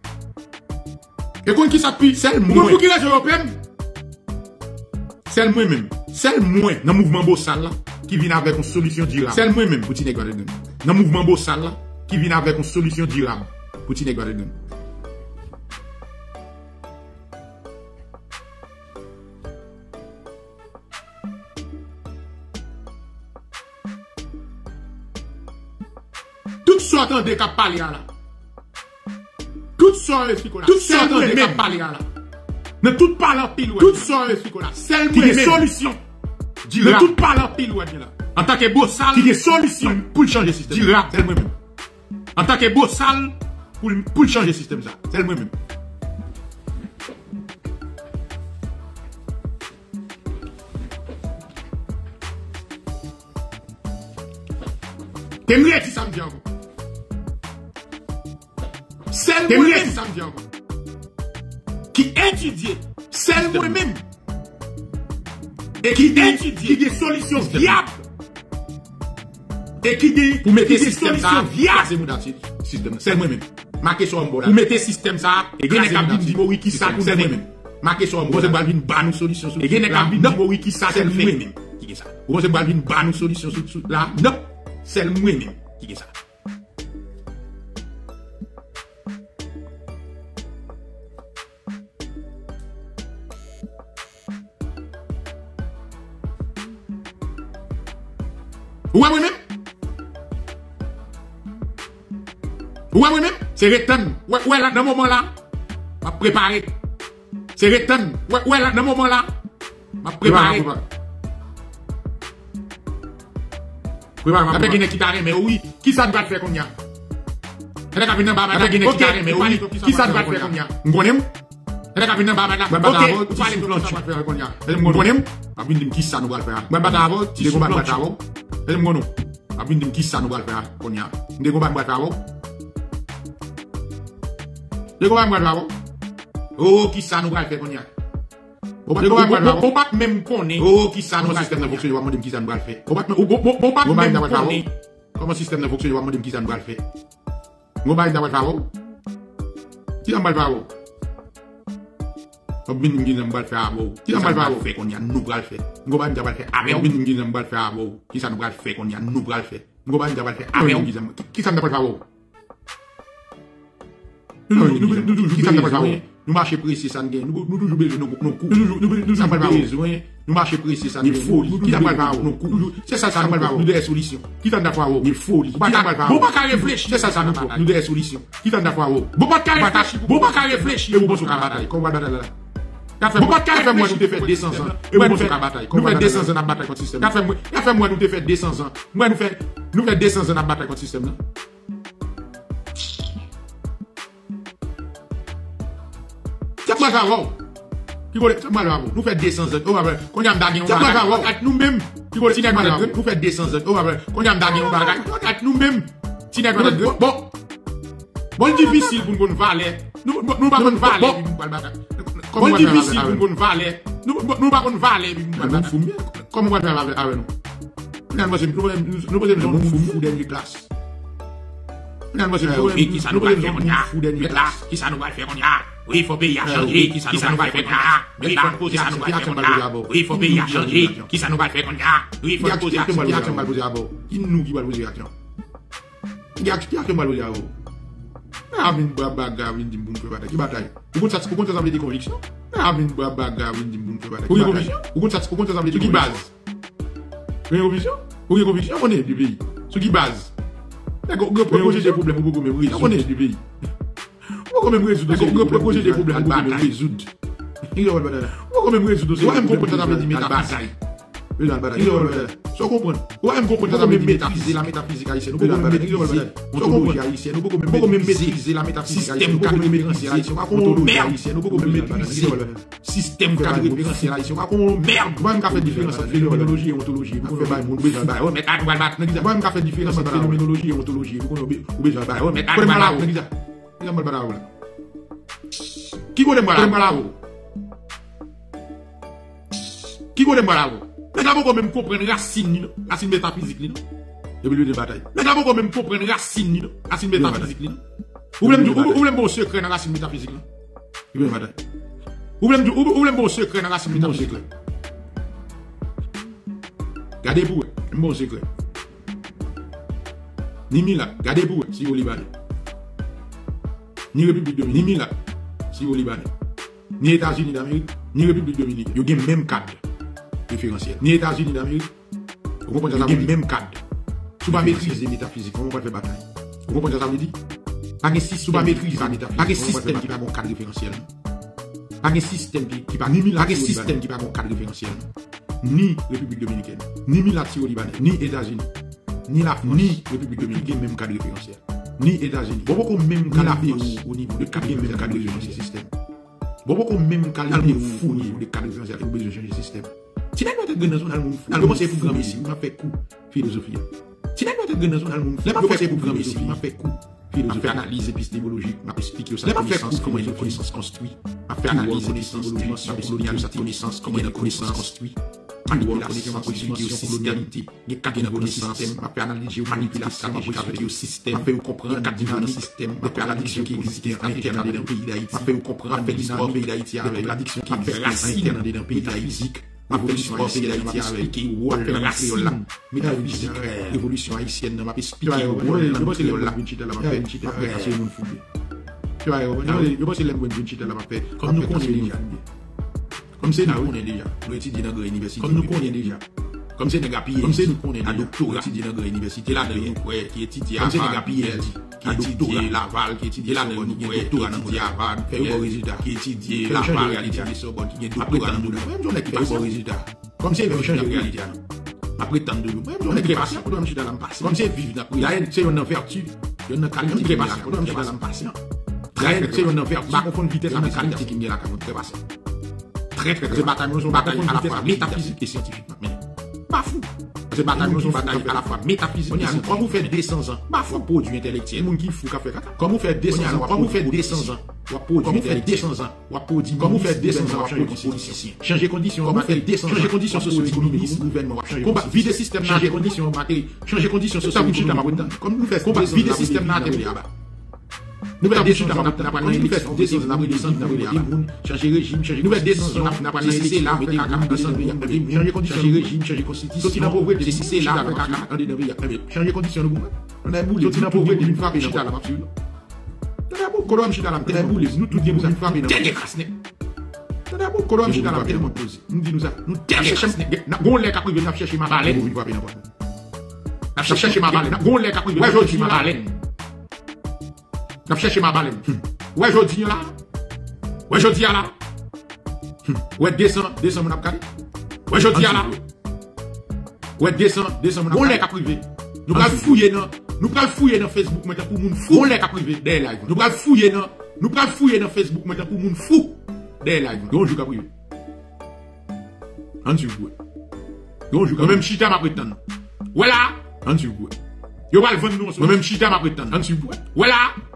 Et qu'on qui s'appuie? C'est moi. Pour qui raison européenne? C'est moi-même. C'est moi, dans le mouvement Bossal, qui vient avec une solution durable. C'est moi-même, pour t'y négocier. Dans le mouvement Bossal, qui vient avec une solution durable, pour t'y négocier. Tout ça attendez qu'à parler là. Tout ça explique là. Tout ça attendez qu'à parler là. Ne tout parle en pile. Tout ça explique là. C'est une solution. Ne tout parle en pile là. En tant que Bossal, qui des solutions pour changer le système. Dira, c'est moi-même. En tant que Bossal, pour pour changer le système ça. C'est moi-même. T'aimerais dire ça me dit encore. C'est moi-même ça me dit encore. Qui étudie, c'est moi-même. et qui étudie, qui des solutions viables. Et qui dit, vous mettez système ça, viable. C'est moi-même. Marquez sur un bon là. Vous mettez système ça, et vous mettez dit oui qui ça pour moi-même. Marquez sur un bon. Vous avez une bonne solution. Et vous mettez dit oui qui ça, c'est moi-même. Qui est ça? Vous avez une bonne solution là? Non, c'est moi-même. Qui est ça? Ouais, oui, même. Ouais, oui, même. C'est return. Ouais, ouais, là, dans ce moment-là, m'a préparé. C'est return. Ouais, ouais, là, dans ce moment-là, m'a préparé. Préparé. Avec une équipe mais oui. Qui ça doit faire qu'on y a? Avec une équipe mais oui. Qui ça doit faire qu'on y a? M'gonnem? Avec une équipe ok. Vous parlez de l'autre chose. M'gonnem? Abin qui ça nous va faire? M'bata avant, tu les combats bata avant. Et moi non. Abin qui ça nous va faire qu'on y a? Des combats bata avant. Des combats bata avant. Oh, qui ça nous va faire qu'on y a? On pas même connaître. Oh, qui ça nous va faire? Système de fonctionnement, moi qui ça nous va faire. On pas même connaître. Comment système de fonctionnement, moi qui ça nous va faire. On va d'avoir faire. Qui ça va faire? Bin ngi na mbal fa bo ki mbal fa bo fe kon ya nou bral fe ngo ba njabal fe ave bin ngi na mbal fa bo ki sa nou bral fe kon ya nou bral fe ngo ba njabal fe ave ki sa mbal fa bo ki sa mbal fa bo nous marcher précis ça nous nous toujours besoin nos coups nous ça pas besoin nous marcher précis ça nous folie qui ça pas nos coups c'est ça ça pas nous des solutions qui t'en da fois nous folie bon pas qu'à réfléchir c'est ça ça nous des solutions qui t'en da fois bon pas qu'à réfléchir bon pas qu'à réfléchir et bon sur la bataille combat bataille Vous pas faire moi nous te fait deux cents ans. Et moi nous fait bataille. Nous fait deux cents ans dans bataille contre système. Fait moi, fait moi nous te fait deux cents ans. Moi nous fait nous fait deux cents ans dans bataille contre système là. C'est pas ça va. Qui connaît c'est pas ça. Nous fait deux cents ans. Oh va qu'on y a m'daguer on va. C'est pas ça. Nous même qui connaît si nous fait deux cents ans. Oh va qu'on y a m'daguer on va. Nous même si nous bon. Bon difficile pour nous valer. Nous nous pas nous valer pour bataille. Comment difficile pour nous valer. Nous nous pas nous valer comme on va faire avec nous. Finalement c'est nous nous posons nous fou dernière classe. Finalement c'est problème qui ça nous va faire on y a fou dernière classe. Qui ça nous va faire on y a. Oui, il faut payer à changer qui ça nous va faire on y a. Mais il faut poser ça nous va faire on y a. Oui, il faut payer à changer qui ça nous va faire on y a. Oui, il faut poser action va poser d'abord. Qui nous qui va poser action. Il y a qui a que mal poser d'abord. Amin babaga win di mbum bataille qui bataille vous comptez ça vous comptez ça veut dire conviction Amin babaga win di mbum bataille qui conviction vous comptez ça vous comptez ça veut dire qui base vous conviction vous conviction on est du pays ce qui base d'accord vous projet des problèmes vous pouvez même résoudre on est du pays vous pouvez même résoudre vous projet des problèmes vous pouvez même résoudre il va bataille vous pouvez même résoudre vous même comprendre ça veut dire métaphysique il va bataille so comprendre vous même comprendre ça veut dire métaphysique la métaphysique haïtienne nous pouvons maîtriser ontologie haïtienne nous pouvons même maîtriser la métaphysique haïtienne nous pouvons même maîtriser haïtienne pas ontologie haïtienne nous pouvons même maîtriser système cadre référentiel haïtien pas qu'on merde moi même fait différence entre phénoménologie et ontologie vous fait bail mon besoin bail mais à doit battre moi même fait différence entre phénoménologie et ontologie vous connaissez besoin bail mais à doit battre il a mal battre qui connaît moi là qui connaît moi là mais d'abord quand même comprendre racine racine métaphysique là depuis le bataille mais d'abord quand même comprendre racine racine métaphysique là vous voulez vous voulez bon secret dans racine métaphysique là il veut bataille vous voulez vous voulez bon secret dans racine métaphysique là gardez pour bon secret ni Mila gardez pour si au Libanais ni République Dominicaine ni Mila si au Libanais ni États-Unis d'Amérique ni République Dominicaine ils ont le même cadre référentiel. Ni États-Unis d'Amérique, vous comprenez ça, le même cadre. Si vous maîtrisez la métaphysique, on va faire bataille. Vous comprenez ça, ça veut dire? Pas un système qui maîtrise la métaphysique, pas un système qui n'a pas un cadre référentiel. Pas un système qui n'a pas un système qui n'a pas un cadre référentiel. Ni République Dominicaine, ni Milatio Libanais, ni États-Unis, ni la ni République Dominicaine, même cadre référentiel. Ni États-Unis. Bon, beaucoup même cadre au niveau de cadre référentiel système. Bon, beaucoup même cadre au niveau de cadre référentiel, il faut besoin de changer le système. Si n'est pas de dans le monde, on commence pour grand ici, on fait coup philosophie. Si n'est pas de dans le monde, on commence pour grand ici, on fait coup philosophie, analyse épistémologique, on explique ça connaissance comment une connaissance construit, on fait analyse épistémologique, on explique ça connaissance comment une connaissance construit. manipulation, manipulation, colonialité, il y a quatre niveaux de système, ma fait analyser manipulation, manipulation, système, ma fait comprendre quatre niveaux de système, ma fait l'addiction qui existe interne dans le pays d'Haïti, ma fait comprendre l'histoire du pays d'Haïti avec l'addiction qui existe interne dans le pays d'Haïti, ma fait l'histoire du pays d'Haïti avec qui ou fait la créole là, métaphysique, révolution haïtienne, ma fait expliquer ou la créole là, ma fait c'est mon fou. Tu vois, je pense que les gens là m'a fait comme nous connaissons déjà. Comme c'est nous connaissons déjà. Nous étudions dans l'université. Comme nous connaissons déjà. Comme c'est des gars pillés. Comme c'est nous connaissons un doctorat étudié dans l'université là dedans qui étudie à Harvard, qui étudie Laval, qui étudie là dedans, qui doctorat dans Harvard, fait bon résultat, qui étudie Laval, qui étudie Sorbonne, qui doctorat dans nous. Même journée qui fait bon résultat. Comme c'est veut changer réalité. Après tant de nous. Même journée qui patient pour nous dans la passe. Comme c'est vivre dans la c'est une vertu, une qualité qui est patient pour nous dans la patient. C'est un enfer, pas confondre vitesse avec qualité qui est là, très passé. Très très très bataille, nous sommes bataille à la fois métaphysique et scientifique. Mais pas fou. Ces batailles, nous sommes bataille à la fois métaphysique et scientifique. Quand vous faites deux cents ans, pas fou produit intellectuel. Moun qui fou qu'a fait. Quand vous faites deux cents ans, quand vous faites deux cents ans, quand vous faites deux cents ans, quand vous faites deux cents ans, changer conditions. Changer conditions, quand vous faites deux cents ans, changer conditions socio-économiques, gouvernement, combat, vider système, changer conditions matérielles, changer conditions socio-économiques. Comme vous faites combat, vider système matériel là-bas. Nous allons descendre dans la parole, nous faisons descendre dans la descendre dans la changer régime, changer nous allons descendre dans la parole, c'est là avec la carte descendre changer condition, changer régime, changer constitution, sortir dans pauvreté, c'est là avec la carte changer condition nous on a boule, sortir dans pauvreté, nous frapper chita là absolument. T'as beau colonne chita là, t'as boule, nous tout bien nous frapper dans. T'as beau colonne chita là, tellement posé. Nous dit nous ça, nous chercher gon les cap privé n'a chercher ma baleine, vous frapper dans. N'a chercher ma baleine, gon les cap privé, ouais je dis ma baleine. N'a cherché ma baleine. Ouais, je dis là. Ouais, je dis là. Ouais, descend, descend mon abkali. Ouais, je dis là. Ouais, descend, descend mon abkali. On l'est qu'à privé. Nous allons fouiller dans, nous allons fouiller dans Facebook maintenant pour moun fou. On l'est qu'à privé. Des lives. Nous allons fouiller dans, nous allons fouiller dans Facebook maintenant pour moun fou. Des lives. Donc, je joue qu'à privé. En dessous, ouais. Donc, je joue même chita m'a prétendre. Voilà. En dessous, ouais. Yo va le vendre nous. Même chita m'a prétendre. En dessous, ouais. Voilà.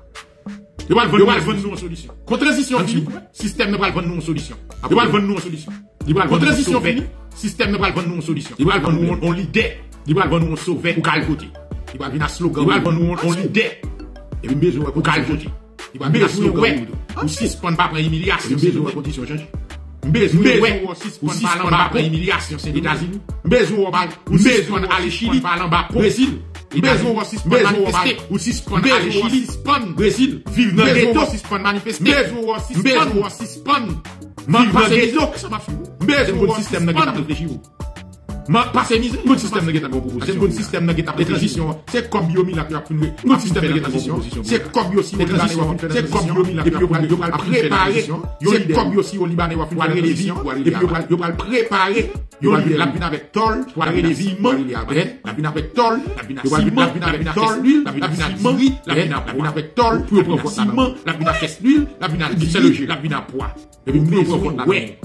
Ils vont vendre nous une solution. Contre transition finie, système ne va vendre nous une solution. Ils vont vendre nous une solution. Contre transition finie, système ne va vendre nous une solution. Ils vont vendre nous un leader. Ils vont vendre nous un sauver pour quel côté. Ils vont venir un slogan. Ils vont vendre nous un leader. Et puis besoin pour quel côté. Ils vont venir un slogan. Ou suspendre pas pour humiliation. Besoin de conditions changer. Besoin ou suspendre pas pour humiliation c'est les États-Unis. Besoin ou suspendre aller Chili par en bas Brésil. Besoin aussi manifester ou suspendre aller Chili, suspendre Brésil, vivre dans les dos, suspendre manifester. Besoin aussi suspendre, suspendre. Man passer les autres, ça m'a fait. Besoin un système dans qui réfléchir. Man passer misère, un système dans qui proposition. C'est un système dans qui transition. C'est comme Biomi là qui a fait un système de transition. C'est comme Biosi au Libanais c'est comme Biomi là qui a préparer. C'est comme Biosi au Libanais a fait une révision et puis il va préparer la bine avec tol, pour aller les viments, la bine avec tol, la bine avec tol, la bine avec ciment, la bine avec tol, pour prendre ciment, la bine avec l'huile, la bine avec c'est le jeu, la bine à poids. Et puis besoin ouais.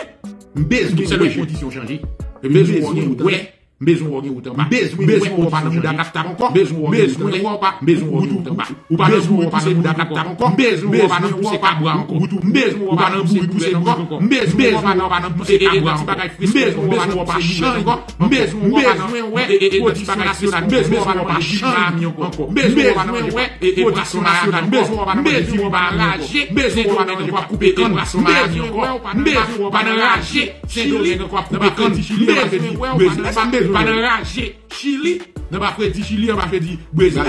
Besoin c'est les conditions changer. Besoin ouais. Besoin ou autant pas besoin besoin pas dans muda capta encore besoin besoin pas besoin ou pas ou pas besoin pas dans muda capta encore besoin pas dans pousser pas bois encore besoin pas dans pousser encore besoin pas dans pousser pas bois encore besoin pas changer encore besoin besoin ouais et production nationale besoin pas changer encore besoin ouais et production nationale besoin pas besoin pas rager besoin pas couper quand besoin encore besoin pas rager c'est donner encore couper quand Chili besoin pas rager Chili, n'a pas fait dire Chili, on va faire dire Brésil.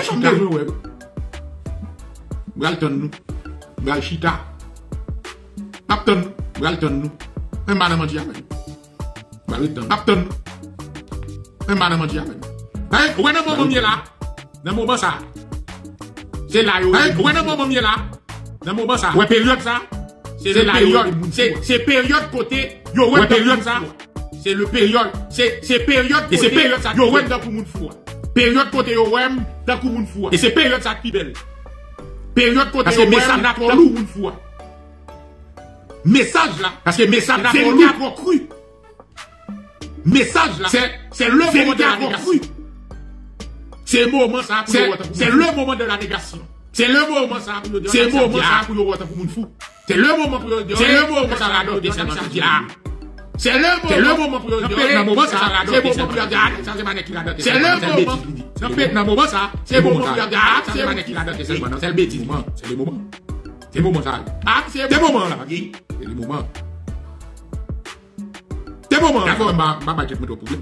Bralton nous, Bral Chita. Apton nous, Bralton nous. Un madame Diamant. Bralton. Apton nous. Un madame Diamant. Hein, où est le moment là? Dans moment ça. C'est là où est le moment là? Dans moment ça. Ouais période ça. C'est là c'est c'est période côté yo ouais période ça. C'est le période, c'est c'est période et c'est période ça yo wem dans pour moun fou. Période côté yo wem dans pour moun fou. Et c'est période ça qui belle. Période côté yo wem dans pour moun fou. Message là parce que message là c'est le cru. Message là c'est c'est le moment de la négation. C'est le moment ça c'est c'est le moment de la négation. C'est le moment ça pour c'est le moment ça pour yo pour moun fou. C'est le moment pour c'est le moment ça là de ça là. C'est le moment pour dire, c'est le moment ça, c'est le moment pour dire, ça c'est mané qui l'a doté. C'est le moment. Dans le moment ça, c'est le moment pour dire, ça c'est mané qui l'a doté. C'est le bêtise. C'est le moment. C'est le moment ça. Ah, c'est le moment là. C'est le moment. C'est le moment. D'accord, ma ma pas mettre au problème.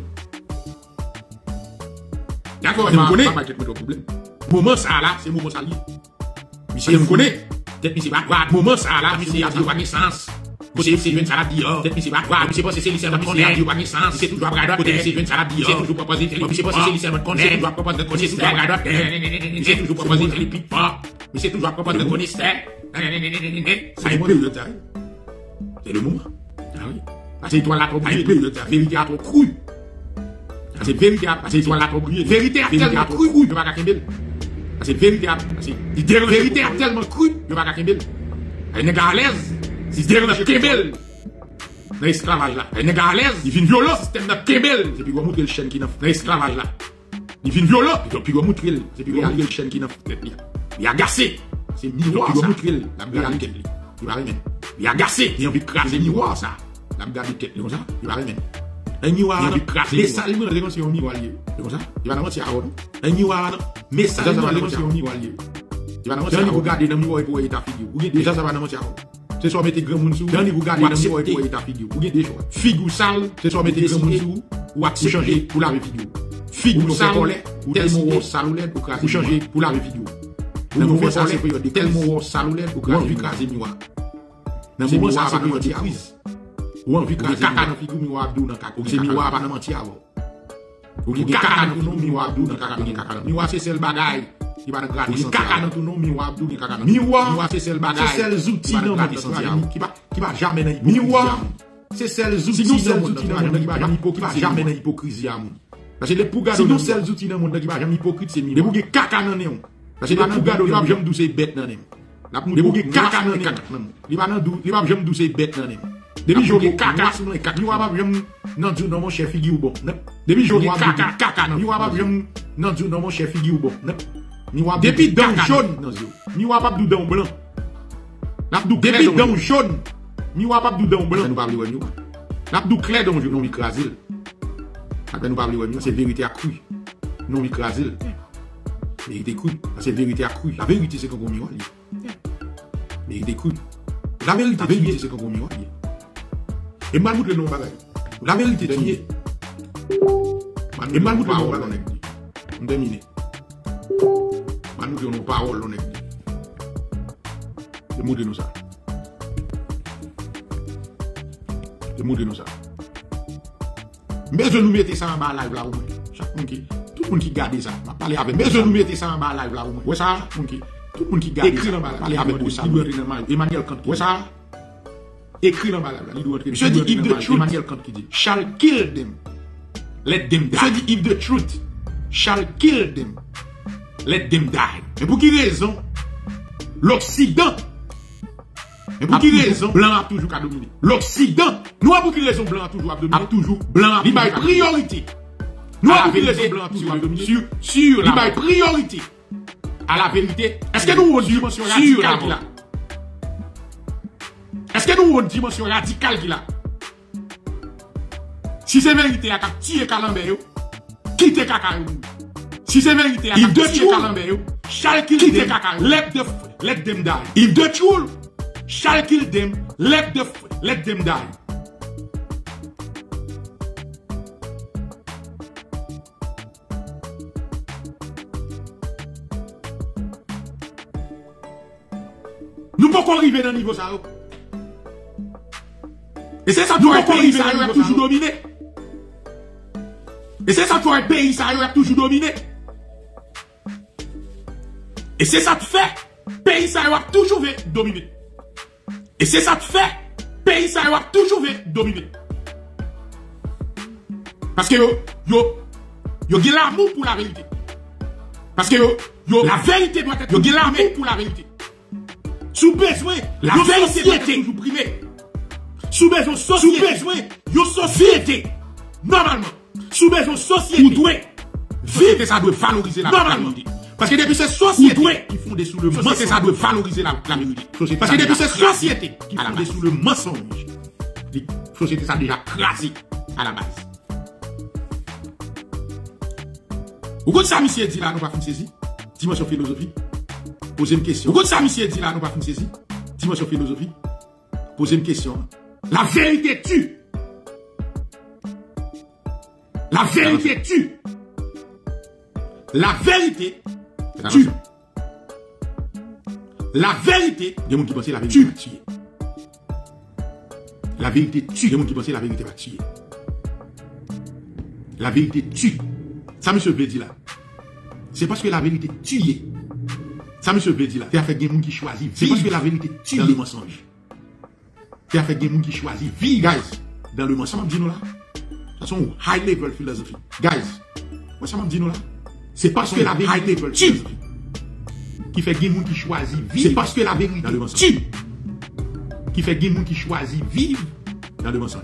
D'accord, ma ma pas mettre au problème. Moment ça là, c'est le moment ça lié. Monsieur me connaît. Peut-être monsieur pas moment ça là, monsieur a dit naissance. Côté c'est une salade dehors, peut-être monsieur pas voir, monsieur pas c'est lycée mon connaît, il pas naissance, c'est toujours regarder côté c'est une salade dehors, c'est toujours proposer, monsieur pas c'est lycée mon connaît, c'est toujours proposer de côté c'est regarder, c'est toujours proposer les pipe pas, mais c'est toujours proposer de côté c'est c'est le moment. C'est le moment. Ah oui. Parce que toi là trop brûlé, vérité a trop cru. C'est vérité parce que toi là trop brûlé, vérité a tellement cru, il va pas kembel. C'est vérité parce que vérité a tellement cru, il va pas kembel. Elle n'est pas à l'aise. Si c'est un kembel, dans l'esclavage là, un nègre à l'aise, il vient violent, système de kembel, c'est puis qu'on montre le chien qui n'a dans l'esclavage là. Il vient violent, puis qu'on montre le, c'est puis qu'on montre le chien qui n'a il a agacé, c'est miroir ça. La regarde tête, il va remettre. Il a agacé, il a envie de craser miroir ça. La regarde tête, comme ça, il va remettre. Un miroir, il a envie de craser. Les saliments, les gens c'est un miroir lié. Comme ça, il va mentir à vous. Un miroir, mais ça, les gens c'est un miroir lié. Il va mentir à vous. Regarder dans le miroir pour ta figure. Vous déjà ça va mentir à vous. C'est soit mettre grand moun sou, dans vous garder dans le pour ta figure. Vous avez des choix. Figure sale, c'est soit mettre grand moun sou ou changer pour laver figure. Figure sale, tellement sale ou laide pour craser. Vous changer pour laver figure. Dans le moment ça c'est période tellement sale ou laide pour craser miroir. Dans le moment ça c'est période de crise. Ou envie craser caca dans figure miroir abdou dans caca. C'est miroir pas mentir avant. Ou caca dans tout miroir abdou dans caca. Miroir c'est seul bagaille. Qui va gratter sans caca dans tout nom miroir abdou ni caca. Miroir c'est seul bagage. C'est seul outil dans monde qui va qui va jamais dans hypocrisie. Miroir c'est seul outil dans monde qui va jamais qui va jamais dans hypocrisie à monde. Parce que les pour garder nous seul outil dans monde qui va jamais hypocrite c'est miroir. Les bouger caca dans néon. Parce que les pour garder va jamais douce bête dans néon. Les bouger caca dans néon. Il va dans il va jamais douce bête dans néon. Depuis jouer caca sinon caca. Miroir va jamais non du dans mon chef figure bon. Depuis jouer caca caca non. Miroir va jamais non du dans mon chef figure bon. Depuis dents jaune, miroir pas dents blanc. Depuis dents jaune, miroir pas dents blanc. Nous parlons de nous. N'a pas clair dans nous écraser. Après nous parlons de nous, c'est vérité accrue. Non écraser. Vérité crue, c'est vérité accrue. La vérité c'est qu'on miroir. Vérité crue. La vérité, la vérité c'est qu'on miroir. Et mal le nom bagaille. La vérité dernier. Et mal le nom bagaille. On termine. Nous avons parole, on est. C'est montrer nous ça. C'est montrer nous ça. Mais je nous mettais ça en bas live là où chaque monde qui, tout le monde qui garde ça, m'a parlé avec. Mais je nous mettais ça en bas live là où ouais ça, tout le monde qui garde écrit dans bas parler avec vous ça. Emmanuel Kant ouais ça. Écrit dans bas live là, il doit entrer. Je dis if the truth, Emmanuel Kant qui dit shall kill them. Let them die. Je dis if the truth shall kill them. Let them die. Mais pour qui raison? L'Occident. Mais pour qui raison? Blanc a toujours qu'à dominer. L'Occident. Nous, pour qui raison blanc a toujours à dominer? A toujours blanc a toujours priorité. Nous, pour qui raison blanc a toujours à dominer? Sur, sur la priorité. À la vérité. Est-ce que nous avons une dimension radicale qui là? Est-ce que nous avons une dimension radicale qui là? Si c'est vérité, à cap tirer Calambert, quitter Kakayo. Si c'est vérité, if the truth shall kill them, let the let them die. If the truth shall kill them, let the let them die. Nous ne pouvons pas arriver dans le niveau ça. Et c'est ça que le pays ça a toujours dominé. Et c'est ça que le pays ça a toujours dominé. Et c'est ça que fait, pays ça va toujours dominer. Et c'est ça que fait, pays ça va toujours dominer. Parce que yo, yo, yo, yo, l'amour pour la vérité. Parce que yo, yo, la vérité doit être, yo, l'amour pour la vérité. Sous besoin, la vérité doit être toujours primée. Sous besoin, société. Sous besoin, yo, société. Normalement. Sous besoin, société. Ou doit vivre, ça doit valoriser la vérité. Parce que depuis ces sociétés qui font des sous le mensonge, ça doit valoriser la, la vérité. Parce que depuis ces sociétés qui font des sous le mensonge, La société ça déjà crasé à la base. Ou quand ça, monsieur dit là, nous pas fin saisi? Dimension philosophie. Posez une question. Ou quand ça, monsieur dit là, nous pas fin saisi? Dimension philosophie. Posez une question. La vérité tue. La vérité tue. La vérité tue. La vérité, il y a des gens qui pensent que la vérité va tuer. La vérité tue. Il y a des gens qui pensent que la vérité va tuer. La vérité tue. Ça, monsieur veut dire là. C'est parce que la vérité tue. Ça, monsieur veut dire là. C'est à faire des gens qui choisissent. C'est parce que la vérité tue dans le mensonge. C'est à faire des gens qui choisissent. Vie, guys, dans le mensonge. Ça m'a dit nous là. C'est son high level philosophy. Guys, moi, ça m'a dit nous là. C'est parce que la vérité tue. Qui fait des gens qui choisissent vivre. C'est parce que la vérité dans le mensonge tue. Qui fait des gens qui choisissent vivre dans le mensonge.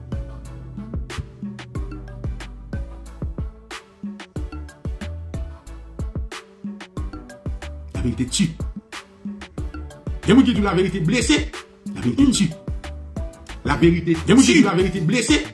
La vérité tue. Il y a des gens qui disent la vérité blessée. La vérité tue. La vérité. Il y a des gens qui disent la vérité blessée.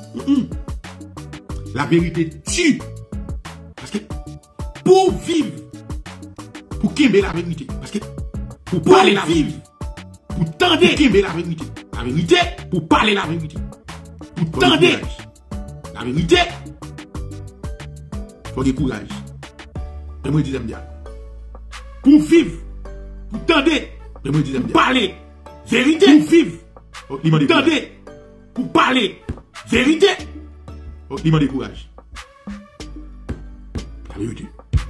La vérité tue. Parce que pour vivre, pour qu'aimer la vérité, parce que pour parler la vérité, pour tendre qu'aimer la vérité, la vérité, pour parler la vérité, pour tendre la vérité, il faut du courage. Et moi, je dis, pour vivre, pour tendre, pour parler vérité, pour vivre, pour tendre, pour parler vérité, il m'a dit courage. La vérité.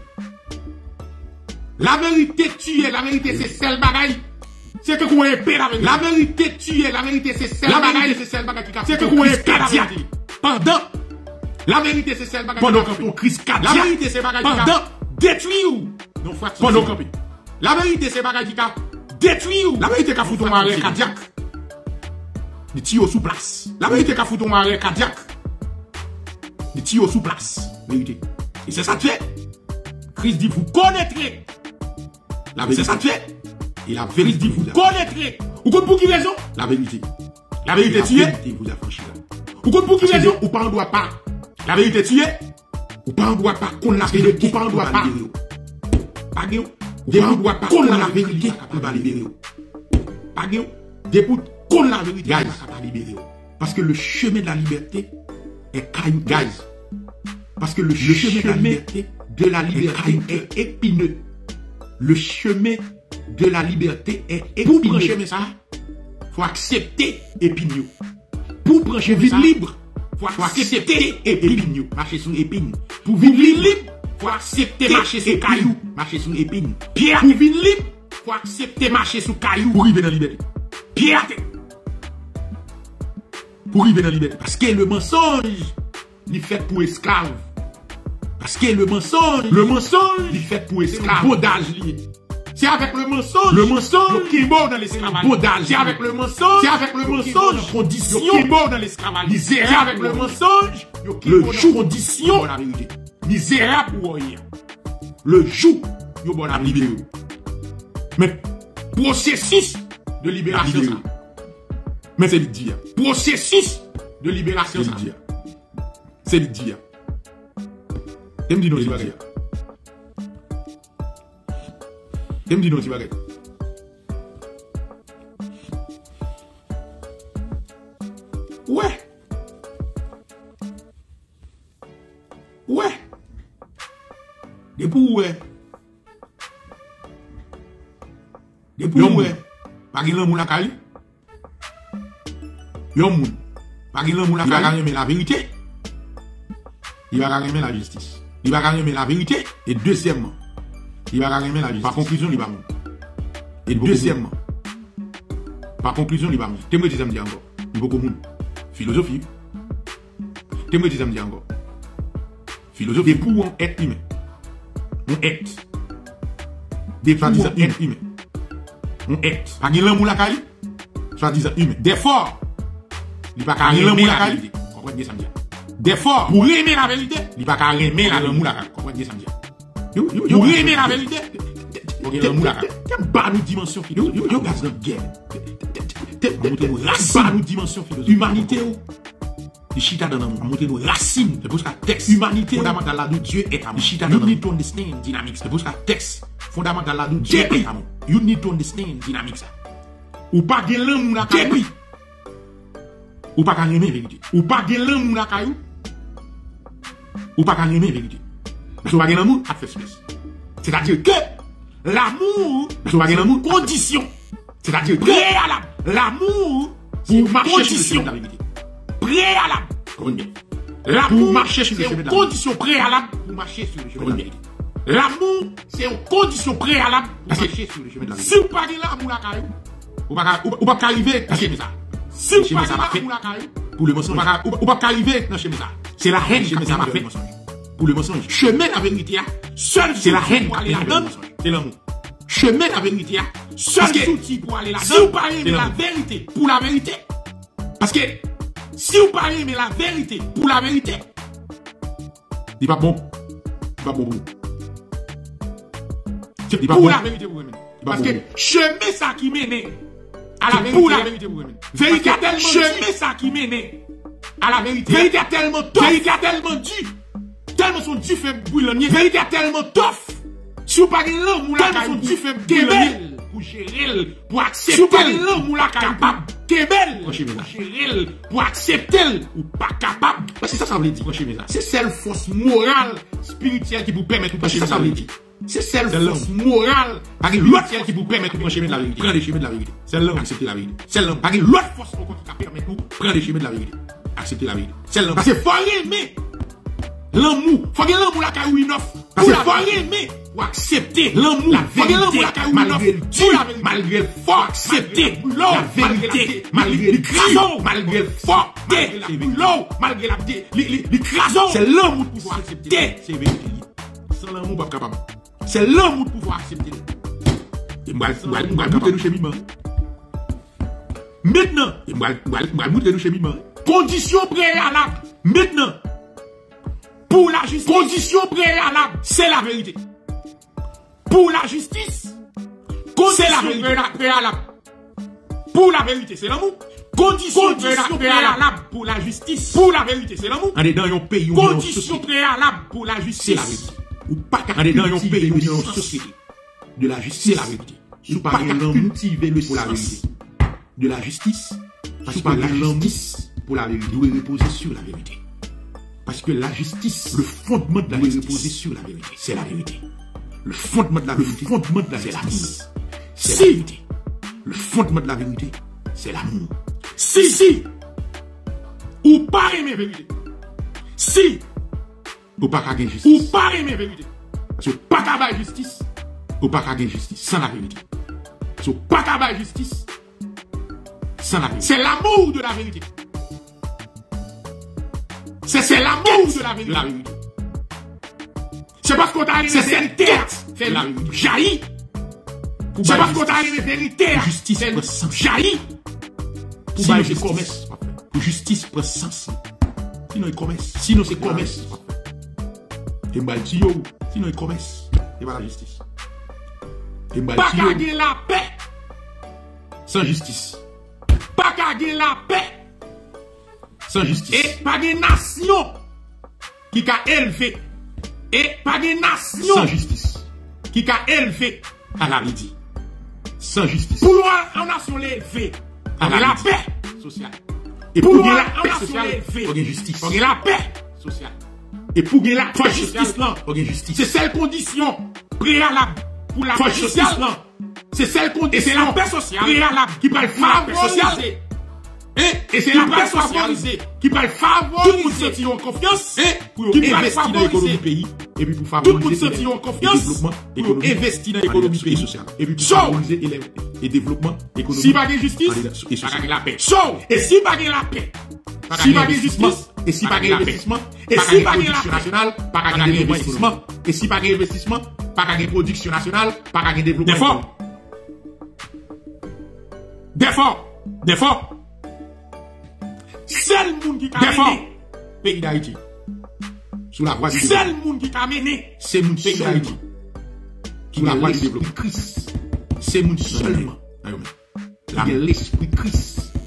La vérité tue, la vérité c'est celle bagaille. C'est que vous épée la vérité. La vérité tue, la vérité c'est celle bagaille. C'est celle bagaille qui a fait. C'est que vous épée la vérité. Pendant. La vérité c'est celle bagaille. Pendant ton crise cardiaque. La vérité c'est bagaille qui a pendant détruit ou. Non, faut pendant camper. La vérité c'est bagaille qui a détruit ou. La vérité qui a foutu ton arrêt cardiaque. Des tuyaux sous place. La vérité qui a foutu ton arrêt cardiaque. Des tuyaux sous place. Vérité. Et c'est ça que fait. Christ dit, vous connaîtrez. La vérité, c'est ça que fait. Et la vérité dit, vous connaîtrez. Vous comprenez pour qui raison? La vérité. La vérité tue. La vérité vous a franchi là. Vous comprenez pour qui raison? Ou pas, on doit pas. La vérité tue. Ou pas, on doit pas. Qu'on la vérité. Ou pas, on doit pas. Pas guéon. Ou pas, on doit pas. Qu'on la vérité. On va libérer. Pas guéon. Dépoute. Qu'on la vérité. Guys. On va libérer. Parce que le chemin de la liberté est caillou. Guys. Parce que le, le chemin de la liberté, de la liberté est épineux. Le chemin de la liberté est épineux. Pour prendre chemin ça, faut accepter épineux. Pour prendre chemin libre, faut accepter épineux. Marcher sous épine. Pour vivre libre, faut accepter marcher sous caillou. Marcher sous épine. Pierre, pour vivre libre, faut accepter marcher sous caillou. Pour vivre dans la liberté. Pierre, pour vivre dans la liberté. Parce que le mensonge, il est fait pour esclaves. Parce que le mensonge, le mensonge, il est fait pour esclaves. Bondage lié. C'est avec le mensonge, le mensonge qui est mort dans l'esclavage. Bondage. C'est avec le mensonge, c'est avec le mensonge, condition qui est mort dans l'esclavage. Misérable. C'est avec le mensonge, le jour condition la vérité. Misérable pour rien. Le jour, yo bon la libérer. Mais processus de libération ça. Mais c'est le dire. Processus de libération ça. C'est le dire. T'aimes dire non, c'est pas vrai. T'aimes dire non, c'est pas vrai. Ouais. Ouais. Depuis ouais. Depuis ouais. Pas qu'il moun la kali. Yon moun. Pas qu'il moun la kali, mais la vérité. Il va gagner la justice. Il va gagner la vérité. Et deuxièmement, il va gagner la justice. Par conclusion, il va mourir. Et deuxièmement, par conclusion, il va mourir. T'aimes dire me encore. Il faut qu'on philosophie. T'aimes dire me encore. Philosophie. Des pour un être humain. On est. Des pour un être humain. On est. Pas qu'il l'amour la kali. Soit disant humain. Des fois, il va gagner l'amour la kali. Comprenez ça me dit. Des fois, pour aimer la vérité, il n'y a pas qu'à aimer la vérité. Comment dire ça me dit? Pour aimer la vérité, il y a une dimension qui est dans la guerre. On montre nos racines, nous dimension philosophique. Humanité ou. Les chita dans l'amour. On montre nos racines. C'est pour ça texte. Humanité fondamentale là d'où Dieu est amour. Chita dans l'amour. You need to understand dynamics. C'est pour ça texte fondamental là d'où Dieu est amour. You need to understand dynamics. Ou pas de l'amour la caillou. Ou pas qu'à aimer vérité. Ou pas de l'amour la caillou. Ou pas qu'à aimer vérité. Parce que pas de l'amour à faire space. C'est-à-dire que l'amour, parce que pas de l'amour condition. C'est-à-dire préalable. L'amour pour marcher sur le chemin de la vérité. Préalable. Comprenez bien. L'amour marcher sur le chemin de la vérité. Condition préalable pour marcher sur le chemin de la vérité. L'amour, c'est une condition préalable pour marcher sur le chemin de la vérité. Si vous parlez l'amour la caillou, ou pas ou pas arriver dans chez ça. Si vous parlez l'amour la caillou, pour le mensonge, ou pas arriver dans chez ça. C'est la haine qui ça m'a fait pour le mensonge. Chemin de la vérité, seul c'est la haine pour aller là-dedans, c'est l'amour. Chemin de la vérité, seul outil pour aller là-dedans. Si vous parlez de la vérité pour la vérité, parce que si vous parlez de la vérité pour la vérité, c'est pas bon. C'est pas bon pour vous. C'est pour la vérité pour vous. Parce que chemin ça qui mène à la vérité. Pour la vérité pour vous. Vérité tellement chemin ça qui mène à la vérité. Vérité tellement tough. Vérité tellement dur. Tellement son Dieu fait bouillonner. Vérité tellement tough. Si vous parlez de l'amour, tellement son Dieu fait bouillonner. Pour gérer, pour accepter. Si vous parlez de l'amour, capable. Kebel. Pour gérer, pour accepter. Ou pas capable. Parce que ça, ça veut dire. C'est celle force morale, spirituelle qui vous permet de pencher ça veut dire. C'est celle force morale, spirituelle qui vous permet de pencher la vérité. Prendre les chemins de la vérité. C'est l'homme accepter la vérité. C'est l'homme. Parce que l'autre force qui permet de prendre les chemins de la vérité. Accepter la vérité. C'est l'homme. Parce que faut aimer l'amour. Faut que l'amour la caille inoff. Parce que faut aimer pour accepter l'amour. La vérité. Malgré le Dieu, malgré le fort, accepter la vérité. Malgré le crason, malgré le fort, l'eau, malgré la le crason. C'est l'amour pour pouvoir accepter. C'est vérité. Sans l'amour, pas capable. C'est l'amour pour pouvoir accepter. Et moi, moi, moi, moi, nous chez Mima. Maintenant, et moi, moi, moi, nous chez Mima. Condition préalable. Maintenant, pour la justice, condition préalable, c'est la vérité. Pour la justice, c'est la vérité préalable. Pour la vérité, c'est l'amour. Condition préalable pour la justice. Pour la vérité, c'est l'amour. On est dans un pays où condition préalable pour la justice. C'est la vérité. Ou pas on est dans un pays où il y a une société de la justice. C'est la vérité. Ou pas cultiver le pour la vérité. De la justice. Parce que la justice pour la vérité doit reposer sur la vérité. Parce que la justice, le fondement de la vérité, reposer sur la vérité. C'est la vérité. Le fondement de la vérité, le fondement de la justice, c'est la vérité. Le fondement de la vérité, c'est l'amour. Si, si, ou pas aimer vérité. Si, ou pas gagner justice. Ou pas aimer vérité. Parce que pas gagner justice, ou pas gagner justice sans la vérité. Parce que pas gagner justice sans la vérité. C'est l'amour de la vérité. C'est l'amour de la vérité. C'est parce qu'on t'a arrivé cette tête, fait la jaillit. C'est parce qu'on t'a arrivé vérité, justice jaillit. Pour sinon c'est commerce. Pour justice prend sens. Sinon il commerce. Sinon c'est commerce. Et Mbaltio, sinon il commerce. Et pas la justice. Et Mbaltio. Pas garder la paix sans justice. Pas garder la paix sans justice. Et pas des nations qui a élevé. Et pas des nations sans justice. Qui a élevé à la midi. Sans justice. Pour la nation élevée à la paix sociale. Et pour la paix sociale, il faut une justice. Il faut la paix sociale. Et pour la paix justice, il faut une justice. C'est celle condition préalable pour la paix sociale. C'est celle condition. Et c'est la paix sociale préalable qui va faire la paix sociale. Et c'est la paix socialisée qui va favoriser. Tout le monde sentit en confiance pour investir dans l'économie du pays. Et puis pour favoriser. Tout le monde sentit en confiance pour investir dans l'économie du pays social. Et puis pour favoriser le développement économique. Si pas de justice, pas de la paix. Et si pas de la paix, si pas de justice, et si pas de investissement, et si pas de production nationale, pas de investissement, et si pas d'investissement, pas de production nationale, pas de développement. D'effort. D'effort. D'effort. Seul monde qui a mené pays d'Haïti. Sous la voie du développement. Seul monde qui a mené, c'est mon pays d'Haïti. Sous la voie du développement. C'est mon seulement. Là, l'esprit Christ.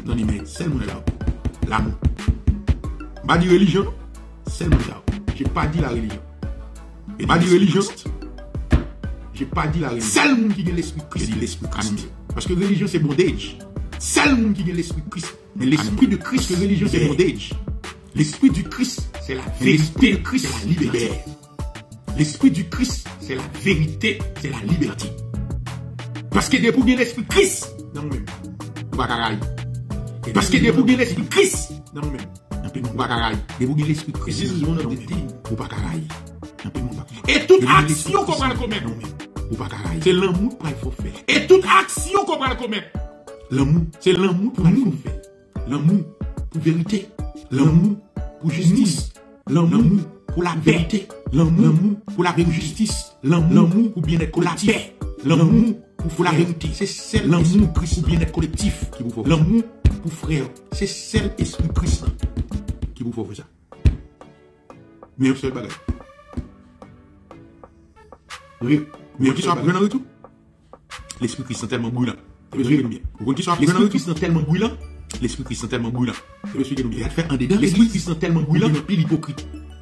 Non, mais c'est mon diable. L'amour. Pas dit religion, c'est mon diable. J'ai pas dit la religion. Et pas dit religion. J'ai pas dit la religion. C'est le monde qui a l'esprit de Christ. L'esprit Christ. Parce que religion c'est bondage. C'est le monde qui a l'esprit de Christ. Mais l'esprit de Christ, que religion c'est bondage. L'esprit du Christ, c'est la vérité. L'esprit de Christ, c'est la liberté. L'esprit du Christ, c'est la vérité, c'est la liberté. Parce que depuis que l'esprit de Christ, non même, ou pas carré. Parce que depuis que l'esprit de Christ, non même, un peu mon bagaille. Depuis que l'esprit de Christ, ou pas carré. Un peu mon bagaille. Et toute action qu'on va le commettre, non même, ou pas carré. C'est l'amour qu'il faut faire. Et toute action qu'on va le commettre, l'amour, c'est l'amour pour il faut faire. L'amour pour vérité. L'amour pour justice, l'amour pour la vérité, l'amour pour la justice, l'amour pour bien-être collectif, l'amour pour la vérité. C'est celle l'amour pour bien-être collectif qui vous faut. L'amour pour frère, c'est celle esprit Christ qui vous faut faire ça. Mais c'est le bagage. Oui, mais qui soit appris dans le tout? L'esprit Christ est tellement brûlant. Vous qui soit appris dans le Christ est tellement brûlant. L'esprit Christ est tellement brûlant. Il a fait un dedans. L'esprit Christ est tellement brûlant. Pile hypocrite.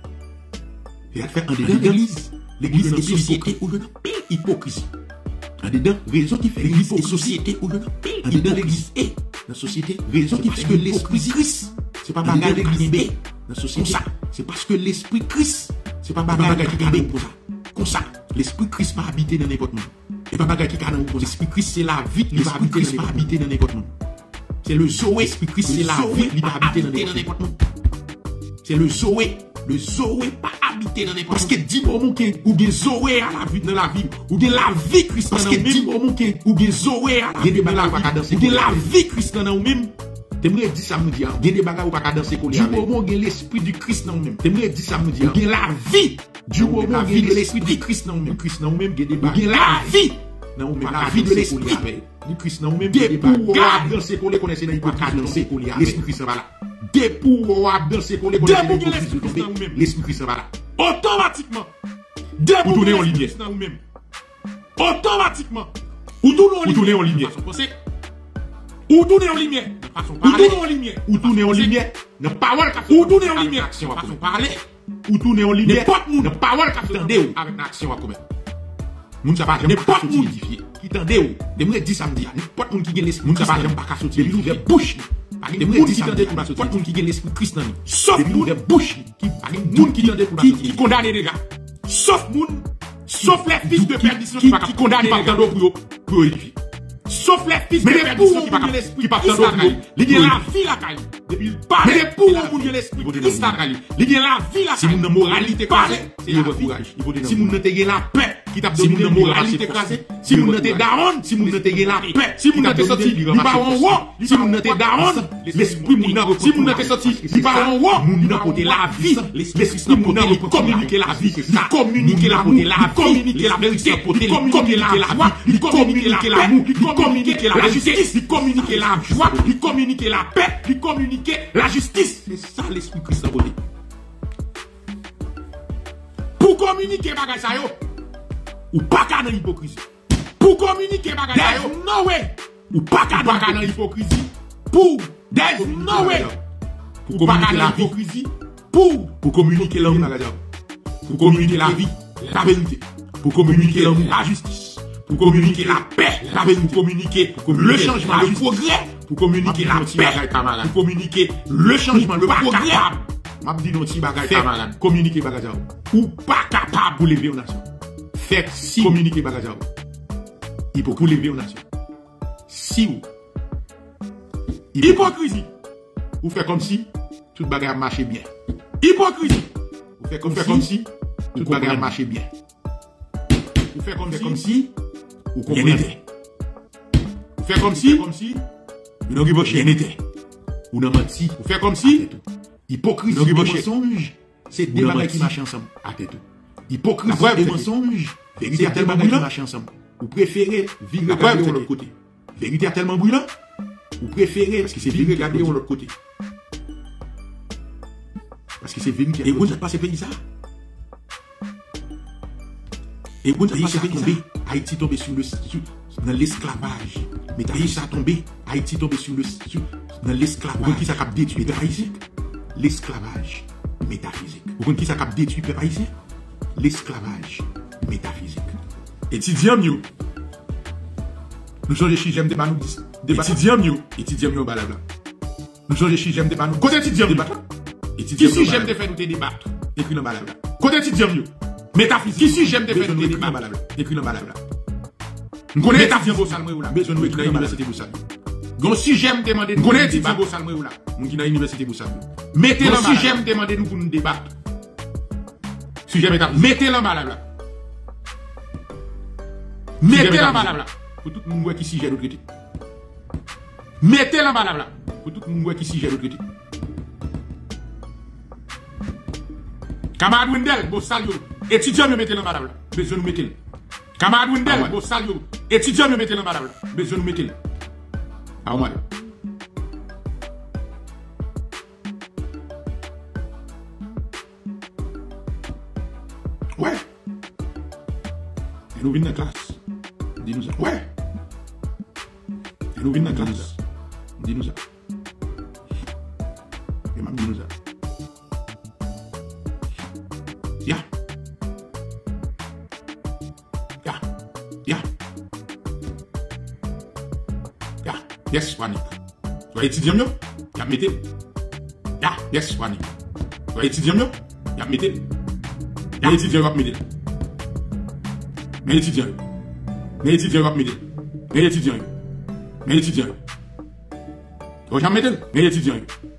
Il a fait un dedans. L'église. L'église est société où il y a pile hypocrisie. Un dedans, raison qui fait l'église est société où il y a pile. Un dedans, l'église est la société. Raison qui fait que l'esprit Christ, c'est pas bagarre l'église B. La société. Comme ça. C'est parce que l'esprit Christ, c'est pas bagarre qui est comme ça. Comme ça. L'esprit Christ pas habité dans n'importe où. Et pas bagarre qui est comme ça. L'esprit Christ, c'est la vie. L'esprit Christ pas habité dans n'importe où. C'est le Zoé, l'esprit Christ, c'est la vie qui va habiter dans n'importe où. C'est le Zoé. Le Zoé pas habité dans n'importe où. Parce que dix moments ou bien Zoé à la vie dans la vie. Ou bien la vie Christ dans nous-mêmes. Parce que dix moments ou bien Zoé à la vie dans la vie. Ou bien la vie Christ dans nous-mêmes. T'aimerais dire ça me dire. Il y a des bagages ou pas qu'à danser pour les du moment où il y a l'esprit du Christ dans nous-mêmes. T'aimerais dire ça me dire. Il y a la vie. Du moment où il y a l'esprit du Christ dans nous-mêmes. Christ dans nous-mêmes, il y a des bagages. Il y a la vie. Non, mais la vie de l'esprit du Christ, non, même des pouvoirs dans ces collègues connaissent pas dans ces collègues. L'esprit Christ va là. Des pouvoirs dans ces collègues connaissent l'esprit Christ dans nous-mêmes. L'esprit Christ va là. Automatiquement. Des pouvoirs en lumière. Automatiquement. Ou tourner en lumière. Ou tourner en lumière. Ou tourner en lumière. Ou tourner en lumière. Ne parole qu'à ou tourner en lumière. Action à parler. Ou tourner en lumière. Ne parole qu'à faire avec action à commettre. Moun sa pa jamais pas moun qui tendait ou demre dit samedi n'importe moun qui gagne l'esprit moun sa pa jamais pas sortir il ouvre bouche demre dit samedi n'importe moun qui gagne l'esprit Christ nan sauf moun bouche qui moun qui tendait pour qui condamne les gars sauf moun sauf les fils de perdition qui qui condamne les gars pour pour édifier sauf les fils de perdition qui pas qui pas tendre pour il y a la vie la caille depuis il parle mais pour moun qui l'esprit Christ la caille il y a la vie la si moun moralité parler c'est le courage si moun te gagne la paix qui t'a donné une moralité écrasée. Si vous n'êtes daron, si vous n'êtes la paix, si vous n'êtes sorti, il va en haut, si vous n'êtes daron, l'esprit mouna, si vous n'êtes sorti, il va en haut, mouna côté la vie, l'esprit mouna, il communiquer la vie, il communiquer la vie, il communiquer la vérité, il communiquer la joie, il communiquer l'amour, il communiquer la justice, il communiquer la joie, il communiquer la paix, il communiquer la justice. C'est ça l'esprit Christ a voté. Pour communiquer bagay sa yo, ou pas qu'à dans l'hypocrisie. Pour communiquer bagay sa yo, no way. Ou pas qu'à dans l'hypocrisie. Pour there's no way. Pour communiquer la hypocrisie. Pour pour communiquer l'amour. Pour communiquer la vie, la vérité. Pour communiquer l'amour, la justice. Pour communiquer la paix, la vérité. Pour communiquer le changement, le progrès. Pour communiquer la paix, pour communiquer le changement, le progrès. M'a dit non ti bagay camarade, communiquer bagay ou pas capable pour lever une nation. Faites si communiquer bagay il faut pour lever une nation. Si vous hypocrisie, vous faites comme si tout bagay marchait bien. Hypocrisie, vous faites comme, comme si tout bagay marchait bien. Vous faites comme, comme si vous comprenez. Vous faites comme si comme si vous n'avez pas rien n'était. Vous n'avez menti. Vous faites comme si hypocrisie et mensonge, c'est deux bagages qui marchent ensemble. Hypocrisie et mensonge, vérité a tellement brûlant qui marchent ensemble. Vous préférez vivre regarder de l'autre côté. Vérité a tellement brûlant, vous préférez parce que c'est vivre regarder de l'autre côté. Parce que c'est vérité. Et vous n'êtes pas ce pays ça. Et vous n'êtes pas ce pays tombé. Haïti tombé sur le dans l'esclavage. Mais Haïti a tombé. Haïti tombé sur le dans l'esclavage qui ça cap détruit les haïtiens. L'esclavage métaphysique. Vous comprenez qui ça cap détruit les haïtiens? L'esclavage métaphysique. Étudiants mieux. Nous changeons si j'aime débat nous débat. Étudiants mieux, étudiants mieux balabla. Nous changeons si j'aime débat nous. Côté étudiants débat. Étudiants si j'aime faire nous débattre. Écrit dans balabla. Côté étudiants mieux. Métaphysique. Qui si j'aime faire nous débattre. Écrit dans balabla. Nous connaissons métaphysique au salmé ou là. Besoin nous écrire dans l'université Boussal. Donc si j'aime demander nous connaissons étudiants au salmé ou là. Nous qui dans l'université Boussal. Mettez-le si j'aime demander nous pour nous débattre. Si j'aime métaphysique. Mettez-le en balabla. Mettez-le en balabla. Pour tout le monde qui s'y gère l'autre côté. Mettez-le en balabla. Pour tout le monde qui s'y gère l'autre côté. Camarade Wendel, beau salut. Étudiant, nous mettez-le en balabla. Besoin nous mettez-le. Camarade Wendel, beau salut. Étudiant, nous mettez-le en balabla. Besoin nous mettez-le. Ah, on va aller. Ouais. Et nous venons dans la classe. Dis-nous ça. Ouais. Et nous venons dans la classe. Dis-nous ça. Et maman, dis-nous ça. Ya. Ya. Ya. Ya. Yes, Wanik. Tu vas étudier mieux? Ya, mettez. Ya. Yes, Wanik. Tu vas étudier mieux? Ya, mettez. Ya, étudier, va mettez. Mais étudiant. Mais étudiant, va mettez. Mais étudiant. Mais étudiant. Tu vas mettez. Mais étudiant.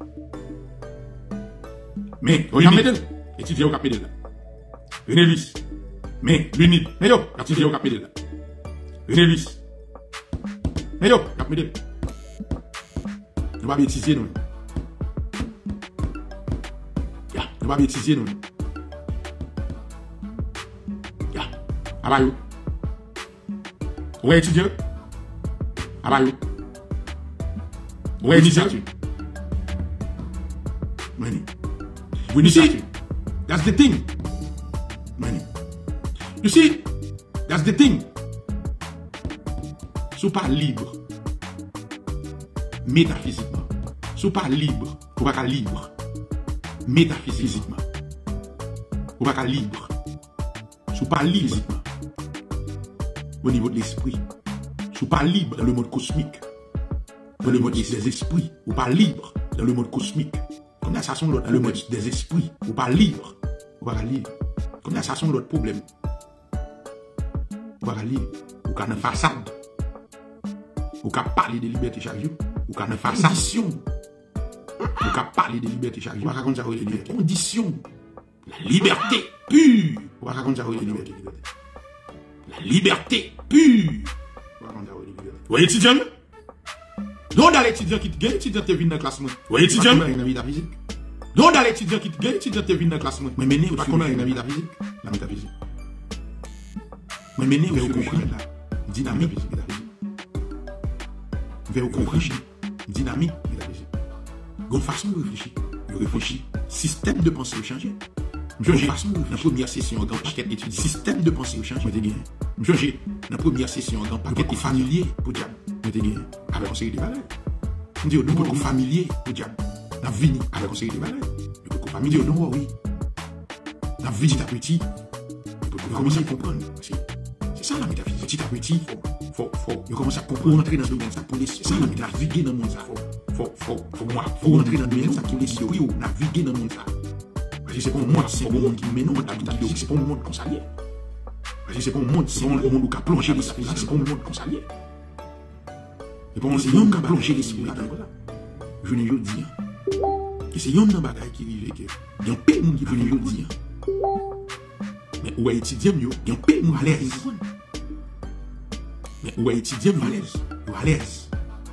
Mais, tu vas mettez. Étudiant, va mettez. René Luis. Mais, l'unité. Mais yo, étudiant, va mettez. René Luis. Mais yo, va mettez. Nous va étudier, nous. Ya, nous va étudier, nous. Ya, abayou. Ouais, étudiant. Abayou. Ouais, initiative. Money. You see, that's the thing. Money. You see, that's the thing. Sou pas libre. Métaphysiquement. Sou pas libre. Ou pas libre. Métaphysiquement. Ou pas libre. Sou pas libre. Au niveau de l'esprit. Sou pas libre dans le monde cosmique. Dans le monde des esprits. Ou pas libre dans le monde cosmique. Comme ça, ça sont l'autre. Dans le monde des esprits. Ou pas libre. Ou pas libre. Comme ça, ça sont l'autre problème. Ou pas libre. Ou qu'à une façade. Ou qu'à parler de liberté chaque jour. Ou qu'à une façade. Ou qu'à parler de liberté chaque jour. Ou qu'à raconter ça, liberté. Condition. La liberté pure. Ou qu'à raconter ça, liberté. La liberté pure. Ouais, étudiant. Non, dans l'étudiant qui te gagne, l'étudiant te vient dans le classement. Ouais, étudiant. Non, dans l'étudiant qui te gagne, l'étudiant te vient dans le classement. Mais mener, pas comment la métaphysique. La métaphysique. Mais mener, vous comprenez là. Dynamique, métaphysique. Vous comprenez. Dynamique, métaphysique. Une façon de réfléchir. De réfléchir. Système de pensée changé. Monsieur, la première session, grand paquet d'études. Système de pensée changé. Monsieur, la première session, grand paquet familier pour diable. Avec conseil de valeur. On dit, nous beaucoup familier pour diable. N'a vini avec conseil de valeur. Nous beaucoup familier, non, oui. N'a vini petit à petit. Vous commencez à comprendre. C'est ça la métaphysique. Petit à petit, faut, faut, vous commencez à comprendre. Entrer dans le domaine, ça pour les. C'est ça la métaphysique. Naviguer dans le monde, ça. Faut, faut, faut, moi. Faut entrer dans le domaine, ça pour les. Oui, ou naviguer dans le monde, ça. Parce que c'est pas un monde, c'est pas un monde qui met non, c'est pas un monde consalier. Parce que c'est pas un monde, c'est pas un monde qui a plongé l'esprit là, c'est pas un monde consalier. C'est pas un monde qui a plongé l'esprit là. Je ne veux dire. Et c'est un bagaille qui arrive que il y a un peu de monde qui veut dire. Mais où est étudiant mieux, il y a un peu de monde à l'aise. Mais où est étudiant mieux à l'aise, à l'aise.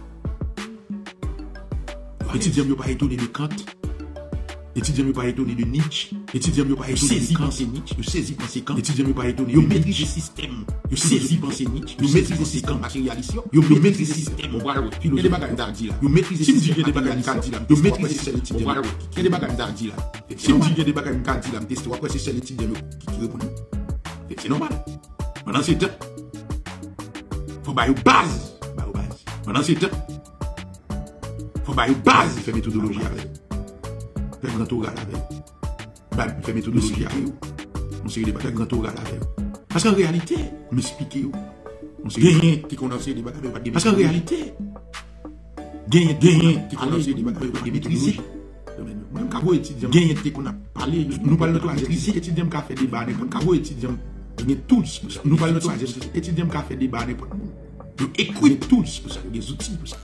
Étudiant mieux pas étonné de Kant. Étudiant ne pas étonné de Nietzsche. Étudiant ne pas étonné de penser Nietzsche. Je saisis penser Kant. Étudiant ne pas étonné. Yo maîtrise le système. Yo saisis penser Nietzsche. Yo maîtrise le système matérialiste. Yo maîtrise le système. Mon bras route. Il y a des bagages d'ardi là. Yo maîtrise le système. Il y a des bagages d'ardi là. Yo maîtrise le système. Mon bras route. Il y a des bagages d'ardi là. Si me dit qu'il y a des bagages d'ardi là, me teste. Après c'est celle étudiant qui répond. C'est normal. Pendant ce temps, faut bailler base. Bailler base. Pendant ce temps, faut bah, une base, fait méthodologie avec. Fait grand oral avec. Bah, fait méthodologie avec. On sait débat, fait grand oral avec. Parce qu'en réalité, m'expliquer, on sait gagner qui connaît les débats, parce qu'en réalité, gagner, gagner qui connaît les débats, pas maîtriser. Même quand vous étudiez, gagner qu'on a parlé, nous parlons de toi, maîtriser, étudiant qui a fait débat, quand vous étudiez, gagner tous, nous parlons de toi, étudiant qui a fait débat, n'importe quoi. Écoutez tous pour ça, des outils pour ça.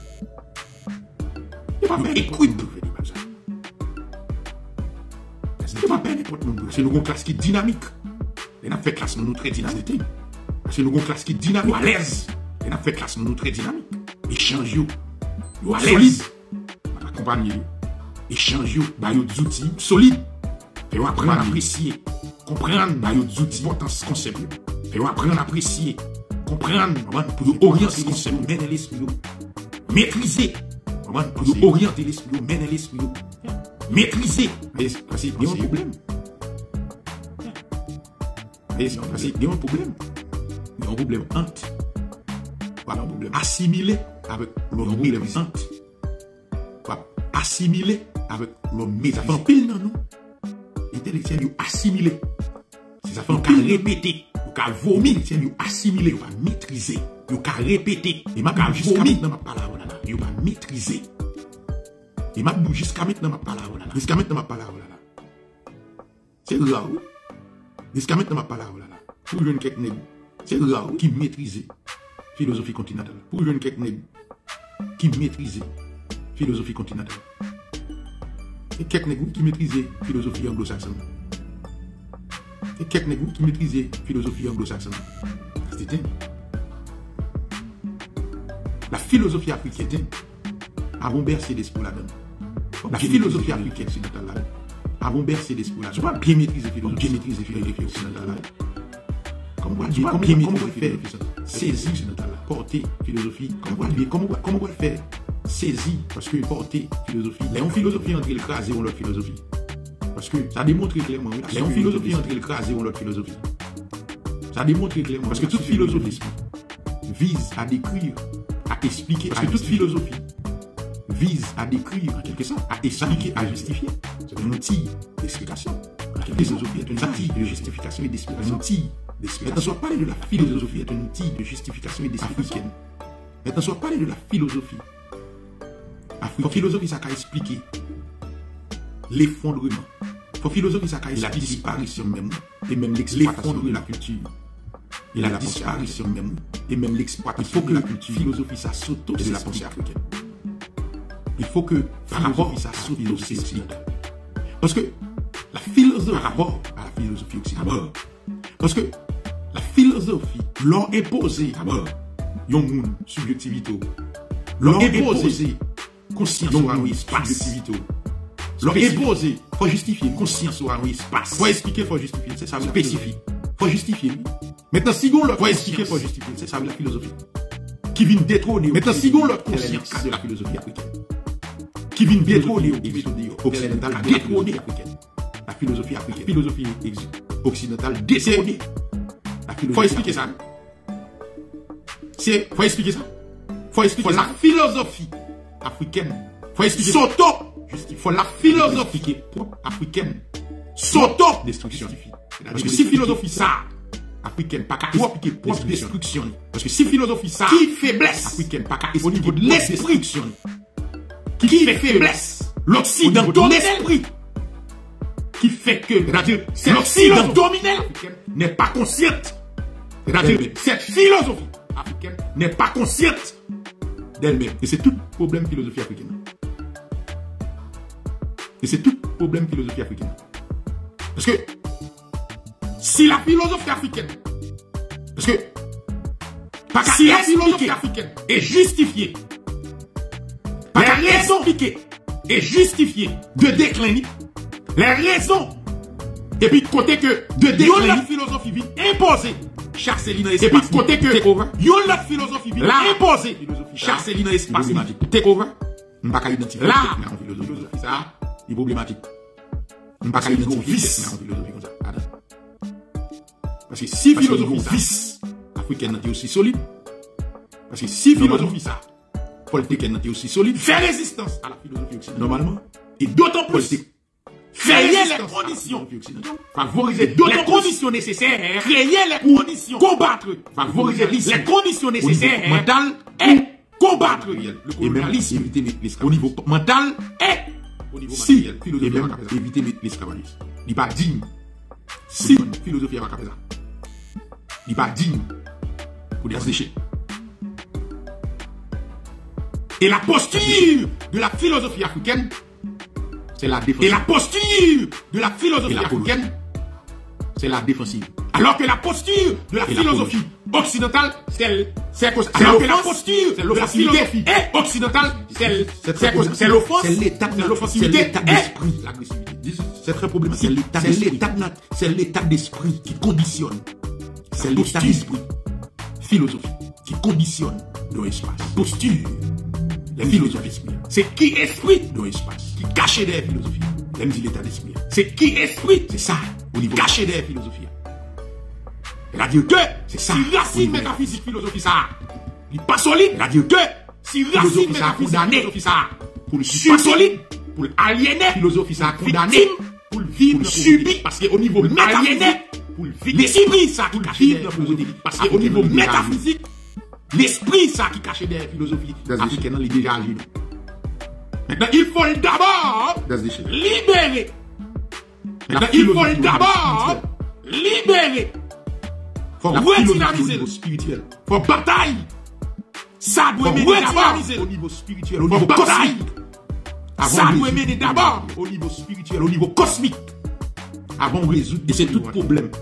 Écoute pour faire des choses. C'est pas peine n'importe quoi. C'est une classe qui est dynamique. On a fait classe nous très dynamique. C'est une classe qui est dynamique. À l'aise. On a fait classe nous très dynamique. Échange yo. Yo à l'aise. Accompagner yo. Échange yo. Bah yo des outils solides. Fait yo apprendre à apprécier. Comprendre. Bah yo des outils importants concept. Fait yo apprendre à apprécier. Comprendre. Pour orienter concept. Mener l'esprit. Maîtriser. Pour orienter l'esprit, mener l'esprit, maîtriser. Parce qu'il y a un problème. Parce qu'il y a un problème. Il y a un problème entre. Voilà un problème. Assimiler avec l'homme méprisant. Assimiler avec l'homme méprisant. Ça fait un pile dans nous. Intellectuel, il assimilé. Si ça fait un pile répété, il a vomi, il a assimilé, il a maîtrisé. Il a répété. Il m'a vomi dans ma parole. Il va maîtriser. Et m'a dit jusqu'à maintenant ma parole là. Jusqu'à maintenant ma parole là. C'est rare. Jusqu'à maintenant ma parole là. Pour jeune quelques nègres, c'est rare qui maîtriser philosophie continentale. Pour jeune quelques nègres qui maîtriser philosophie continentale. Et quelques nègres qui maîtriser philosophie anglo-saxonne. Et quelques nègres qui maîtriser philosophie anglo-saxonne. C'était la philosophie africaine a bon bercé d'espoir là-dedans. La philosophie africaine occidentale a bon bercé d'espoir là. Je ne peux pas bien maîtriser la philosophie, bien maîtriser la philosophie occidentale là. Comment on va bien maîtriser saisir occidentale là, porter philosophie, comment on va faire saisir, parce que porter philosophie, les philosophie entre l'écrasé ou l'autre philosophie. Parce que ça démontre clairement, les philosophie entre l'écrasé ou l'autre philosophie. Ça démontre clairement, parce que toute philosophie vise à décrire, à expliquer, parce que toute philosophie vise à décrire, en quelque sorte, à expliquer, à justifier. C'est un outil d'explication. La philosophie est un outil de justification et d'explication. Un outil d'explication. Maintenant, soit parler de la philosophie est un outil de justification et d'explication. Maintenant, soit parler de la philosophie. La philosophie, ça a expliqué l'effondrement. La philosophie, ça a expliqué la disparition même, et même l'effondrement de la culture. Et la disparition même, et même l'exploitation. Il faut que la culture, philosophie, ça s'auto de la pensée africaine. Il faut que, par rapport à ça, s'auto-s'explique. Parce que la philosophie, par rapport à la philosophie occidentale, parce que la philosophie l'ont imposé, d'abord, yon moun subjectivité, l'ont imposé conscience ou un espace, subjectivité, l'ont imposé, faut justifier conscience ou un espace, faut expliquer, faut justifier, c'est ça, spécifique, faut justifier. Maintenant, si on faut expliquer, faut justifier, c'est ça la philosophie. Qui vient détrôner, maintenant, si on l'autre conscience de la philosophie africaine. Qui vient détrôner occidentale, détrôner africaine. La philosophie africaine, philosophie occidentale, détrôner. Faut expliquer ça. C'est, faut expliquer ça. Faut expliquer la philosophie africaine. Faut expliquer s'auto. Faut la philosophie africaine. S'auto-destruction. Parce que si philosophie ça, africaine, pas qu'à expliquer propre destruction. Parce que si philosophie ça, qui faiblesse africaine, pas qu'à au niveau de l'esprit. Qui fait faiblesse l'Occident de l'esprit. Qui fait que, c'est-à-dire, l'Occident dominant n'est pas consciente. C'est-à-dire, cette philosophie africaine n'est pas consciente d'elle-même. Et c'est tout problème philosophie africaine. Et c'est tout problème philosophie africaine. Parce que, si la philosophie africaine, parce que, parce si la philosophie africaine est justifiée, par les raisons piquées et justifiées de décliner, les raisons, et puis côté que de décliner, la philosophie vient imposer, Charceline dans l'espace, et puis côté que, yon la philosophie vient imposer, Charceline dans l'espace, take over, m'pas qu'à identifier, là, philosophie, ça, il est problématique. M'pas qu'à identifier, vice, philosophie comme ça. Parce que si philosophie vice africaine est aussi solide, parce que si philosophie ça, politique est aussi solide. Faire résistance à la philosophie occidentale. Normalement. Et d'autant plus. Politique. Créer les conditions. Favoriser les conditions nécessaires. Créer les conditions. Combattre. Favoriser les conditions nécessaires. Mental. Et combattre. Le colonialisme. Éviter l'esclavage. Au niveau mental. Et au niveau matériel. Philosophie. Éviter l'esclavagisme. Il n'est pas digne. Si. Philosophie à ça. Il n'est pas digne. Pour des déchets. Et la posture de la philosophie africaine, c'est la défensive. Et la posture de la philosophie africaine, c'est la défensive. Alors que la posture de la Et philosophie la occidentale, c'est alors que la posture de la philosophie occidentale, c'est l'offense, c'est l'état d'esprit, l'agressivité. C'est très problématique. C'est l'état d'esprit qui conditionne. C'est l'état d'esprit philosophique qui conditionne nos espaces. Posture. Les philosophies. C'est qui esprit nos espaces. Qui cachait des philosophies. Même dit l'état d'esprit. C'est qui esprit. C'est ça. Au niveau caché des philosophies. Elle a dit que c'est ça. Si racine métaphysique philosophie ça, il n'est pas solide. Elle a dit que si racine métaphysique philosophie ça, pour le pas solide, pour l'aliéner, philosophie ça condamné, pour le vivre, pour le subir, parce qu'au niveau métaphysique, pour le vivre, l'esprit ça qui cache des philosophies, parce qu'au niveau métaphysique, l'esprit ça qui cache des philosophies africaines, il est déjà agi. Maintenant, il faut d'abord libérer. Maintenant, il faut d'abord libérer. Faut redynamiser au niveau spirituel. Faut bataille. Ça doit mener d'abord au niveau spirituel, au niveau cosmique. Ça doit mener d'abord au niveau spirituel, au niveau cosmique. Avant de résoudre, et c'est tout problème.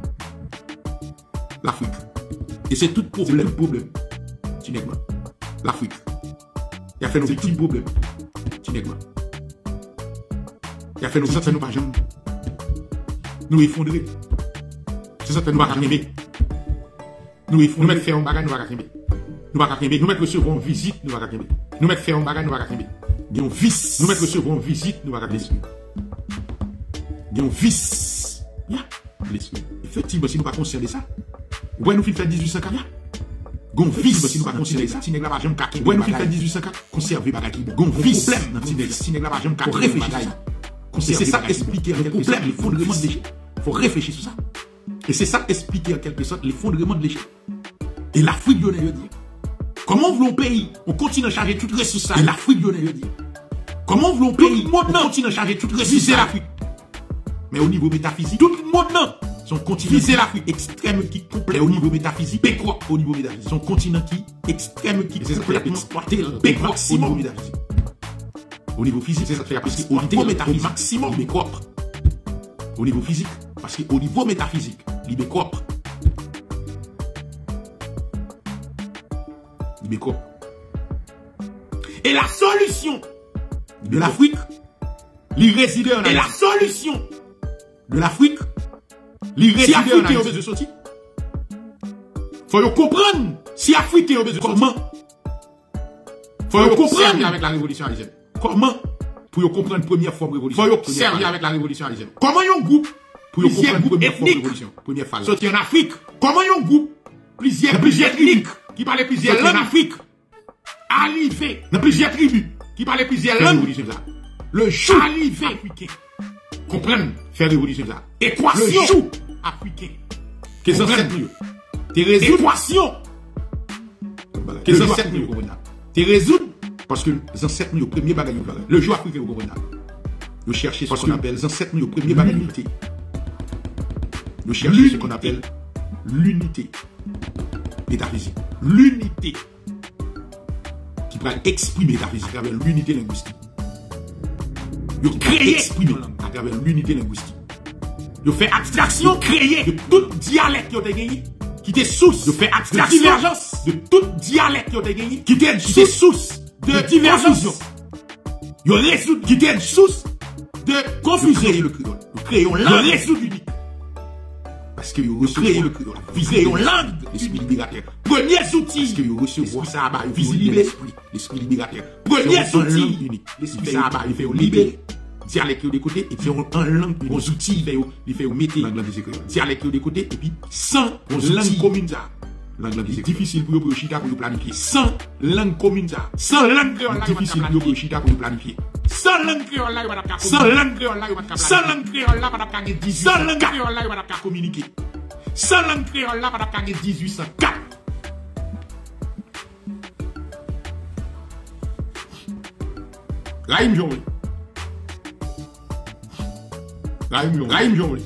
L'Afrique. Et c'est tout problème. problème. Tinegma. L'Afrique. Il a fait nos petits problèmes. Tinegma. Il a fait nos certains pas jamais. Nous effondrer. C'est ça que nous ne pouvons pas aimer. Nous effondrer. Nous mettre faire un bagage, nous ne pouvons pas aimer. Nous ne pouvons pas aimer. Nous mettre recevoir une visite, nous ne pouvons pas aimer. Nous mettre faire un bagage, nous ne pouvons pas aimer. Nous vice. Nous mettre recevoir une visite, nous ne pouvons pas aimer. Nous vice. Effectivement, si nous ne sommes pas conscients de ça, ouais, nous faisons dix-huit cent quatre. Gon vice, si nous ne sommes pas conscients de ça, Tinegla va jamais caquer. Ouais, nous faisons dix-huit cent quatre. Conserver bagage. Gon vice. Tinegla va jamais caquer. Faut réfléchir sur ça. C'est ça expliquer le problème, l'effondrement de l'échec. Il faut réfléchir sur ça. Et c'est ça expliquer en quelque sorte l'effondrement de l'échec. Et l'Afrique de l'Est dit, comment voulons un pays, on continue à charger toutes les ressources. Et l'Afrique de l'Est dit, comment voulons un pays, on continue à charger toutes les ressources. C'est l'Afrique. Mais au niveau métaphysique, tout le monde non. Son continent c'est l'Afrique extrême qui complet au niveau métaphysique. Péquois au niveau métaphysique. Son continent qui extrême qui complètement exploité. Péquois au niveau métaphysique. Au niveau physique, c'est ça fait parce qu'au niveau métaphysique, maximum, il est propre. Au niveau physique, parce qu'au niveau métaphysique, il est propre. Il est propre. Et la solution de l'Afrique, il réside en Haïti. Et la solution de l'Afrique, il réside en Haïti. Si Afrique est de sortir, faut comprendre si Afrique est de comment. Faut comprendre avec la révolution haïtienne. Comment pour comprendre la première forme de révolution. Faut observer avec la révolution haïtienne. Comment un groupe pour comprendre la première forme de révolution. Première phase. Sorti en Afrique. Comment un groupe plusieurs plusieurs ethniques qui parlent plusieurs langues en Afrique arrivé dans plusieurs tribus qui parlent plusieurs langues. Le jour arrivé africain. Comprendre faire révolution ça. Équation. Le jour africain. Qu'est-ce que c'est mieux? T'es résoudre. Équation. Qu'est-ce que c'est mieux? T'es résoudre. Parce que les ancêtres, au premier bagage, le jour africain, vous comprenez. Nous cherchons ce qu'on appelle les ancêtres, au premier bagage, l'unité. Nous cherchons ce qu'on appelle l'unité métaphysique. L'unité qui va exprimer métaphysique à travers l'unité linguistique. Vous créez exprimer à travers l'unité linguistique. Vous faites abstraction, créer de tout dialecte qui a gagné, qui était source. Vous faites abstraction, divergence de tout dialecte qui a gagné, qui était source de divergence. Vous résout qui était source de confusion. Le créole. Vous créez une langue résout unique. Parce que vous créez le créole. Vous créez une langue l'esprit libérateur. Premiers outils. Parce que vous recevez ça, vous libérez l'esprit. L'esprit libérateur. Premiers outils unique. L'esprit ça, il fait libérer. Dialecte de côté et puis en langue, les outils, il fait mettre dialecte de côté et puis sans langue commune ça. Langue qui c'est difficile pour vous chita pour planifier. Sans langue commune ça. Sans langue créole là, difficile pour vous chita pour planifier. Sans langue créole là, pas sans langue créole là, pas sans langue créole là, pas capable dix. Sans langue créole là, pas capable communiquer. Sans langue créole là, pas capable dix-huit cent quatre. Raïm Jongli. Raïm Jongli. Raïm Jongli.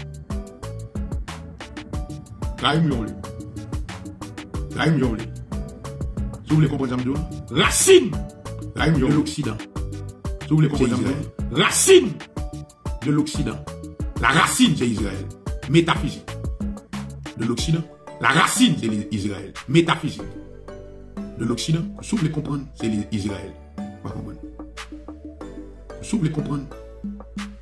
Raïm Jongli. Raïm Jongli. Si vous voulez comprendre ça, racine. Raïm Jongli de l'Occident. Si vous voulez comprendre ça, racine de l'Occident. La racine, c'est Israël. Métaphysique. De l'Occident. La racine, c'est Israël. Métaphysique. De l'Occident. Si vous voulez comprendre, c'est Israël. Vous comprenez? Si vous voulez comprendre,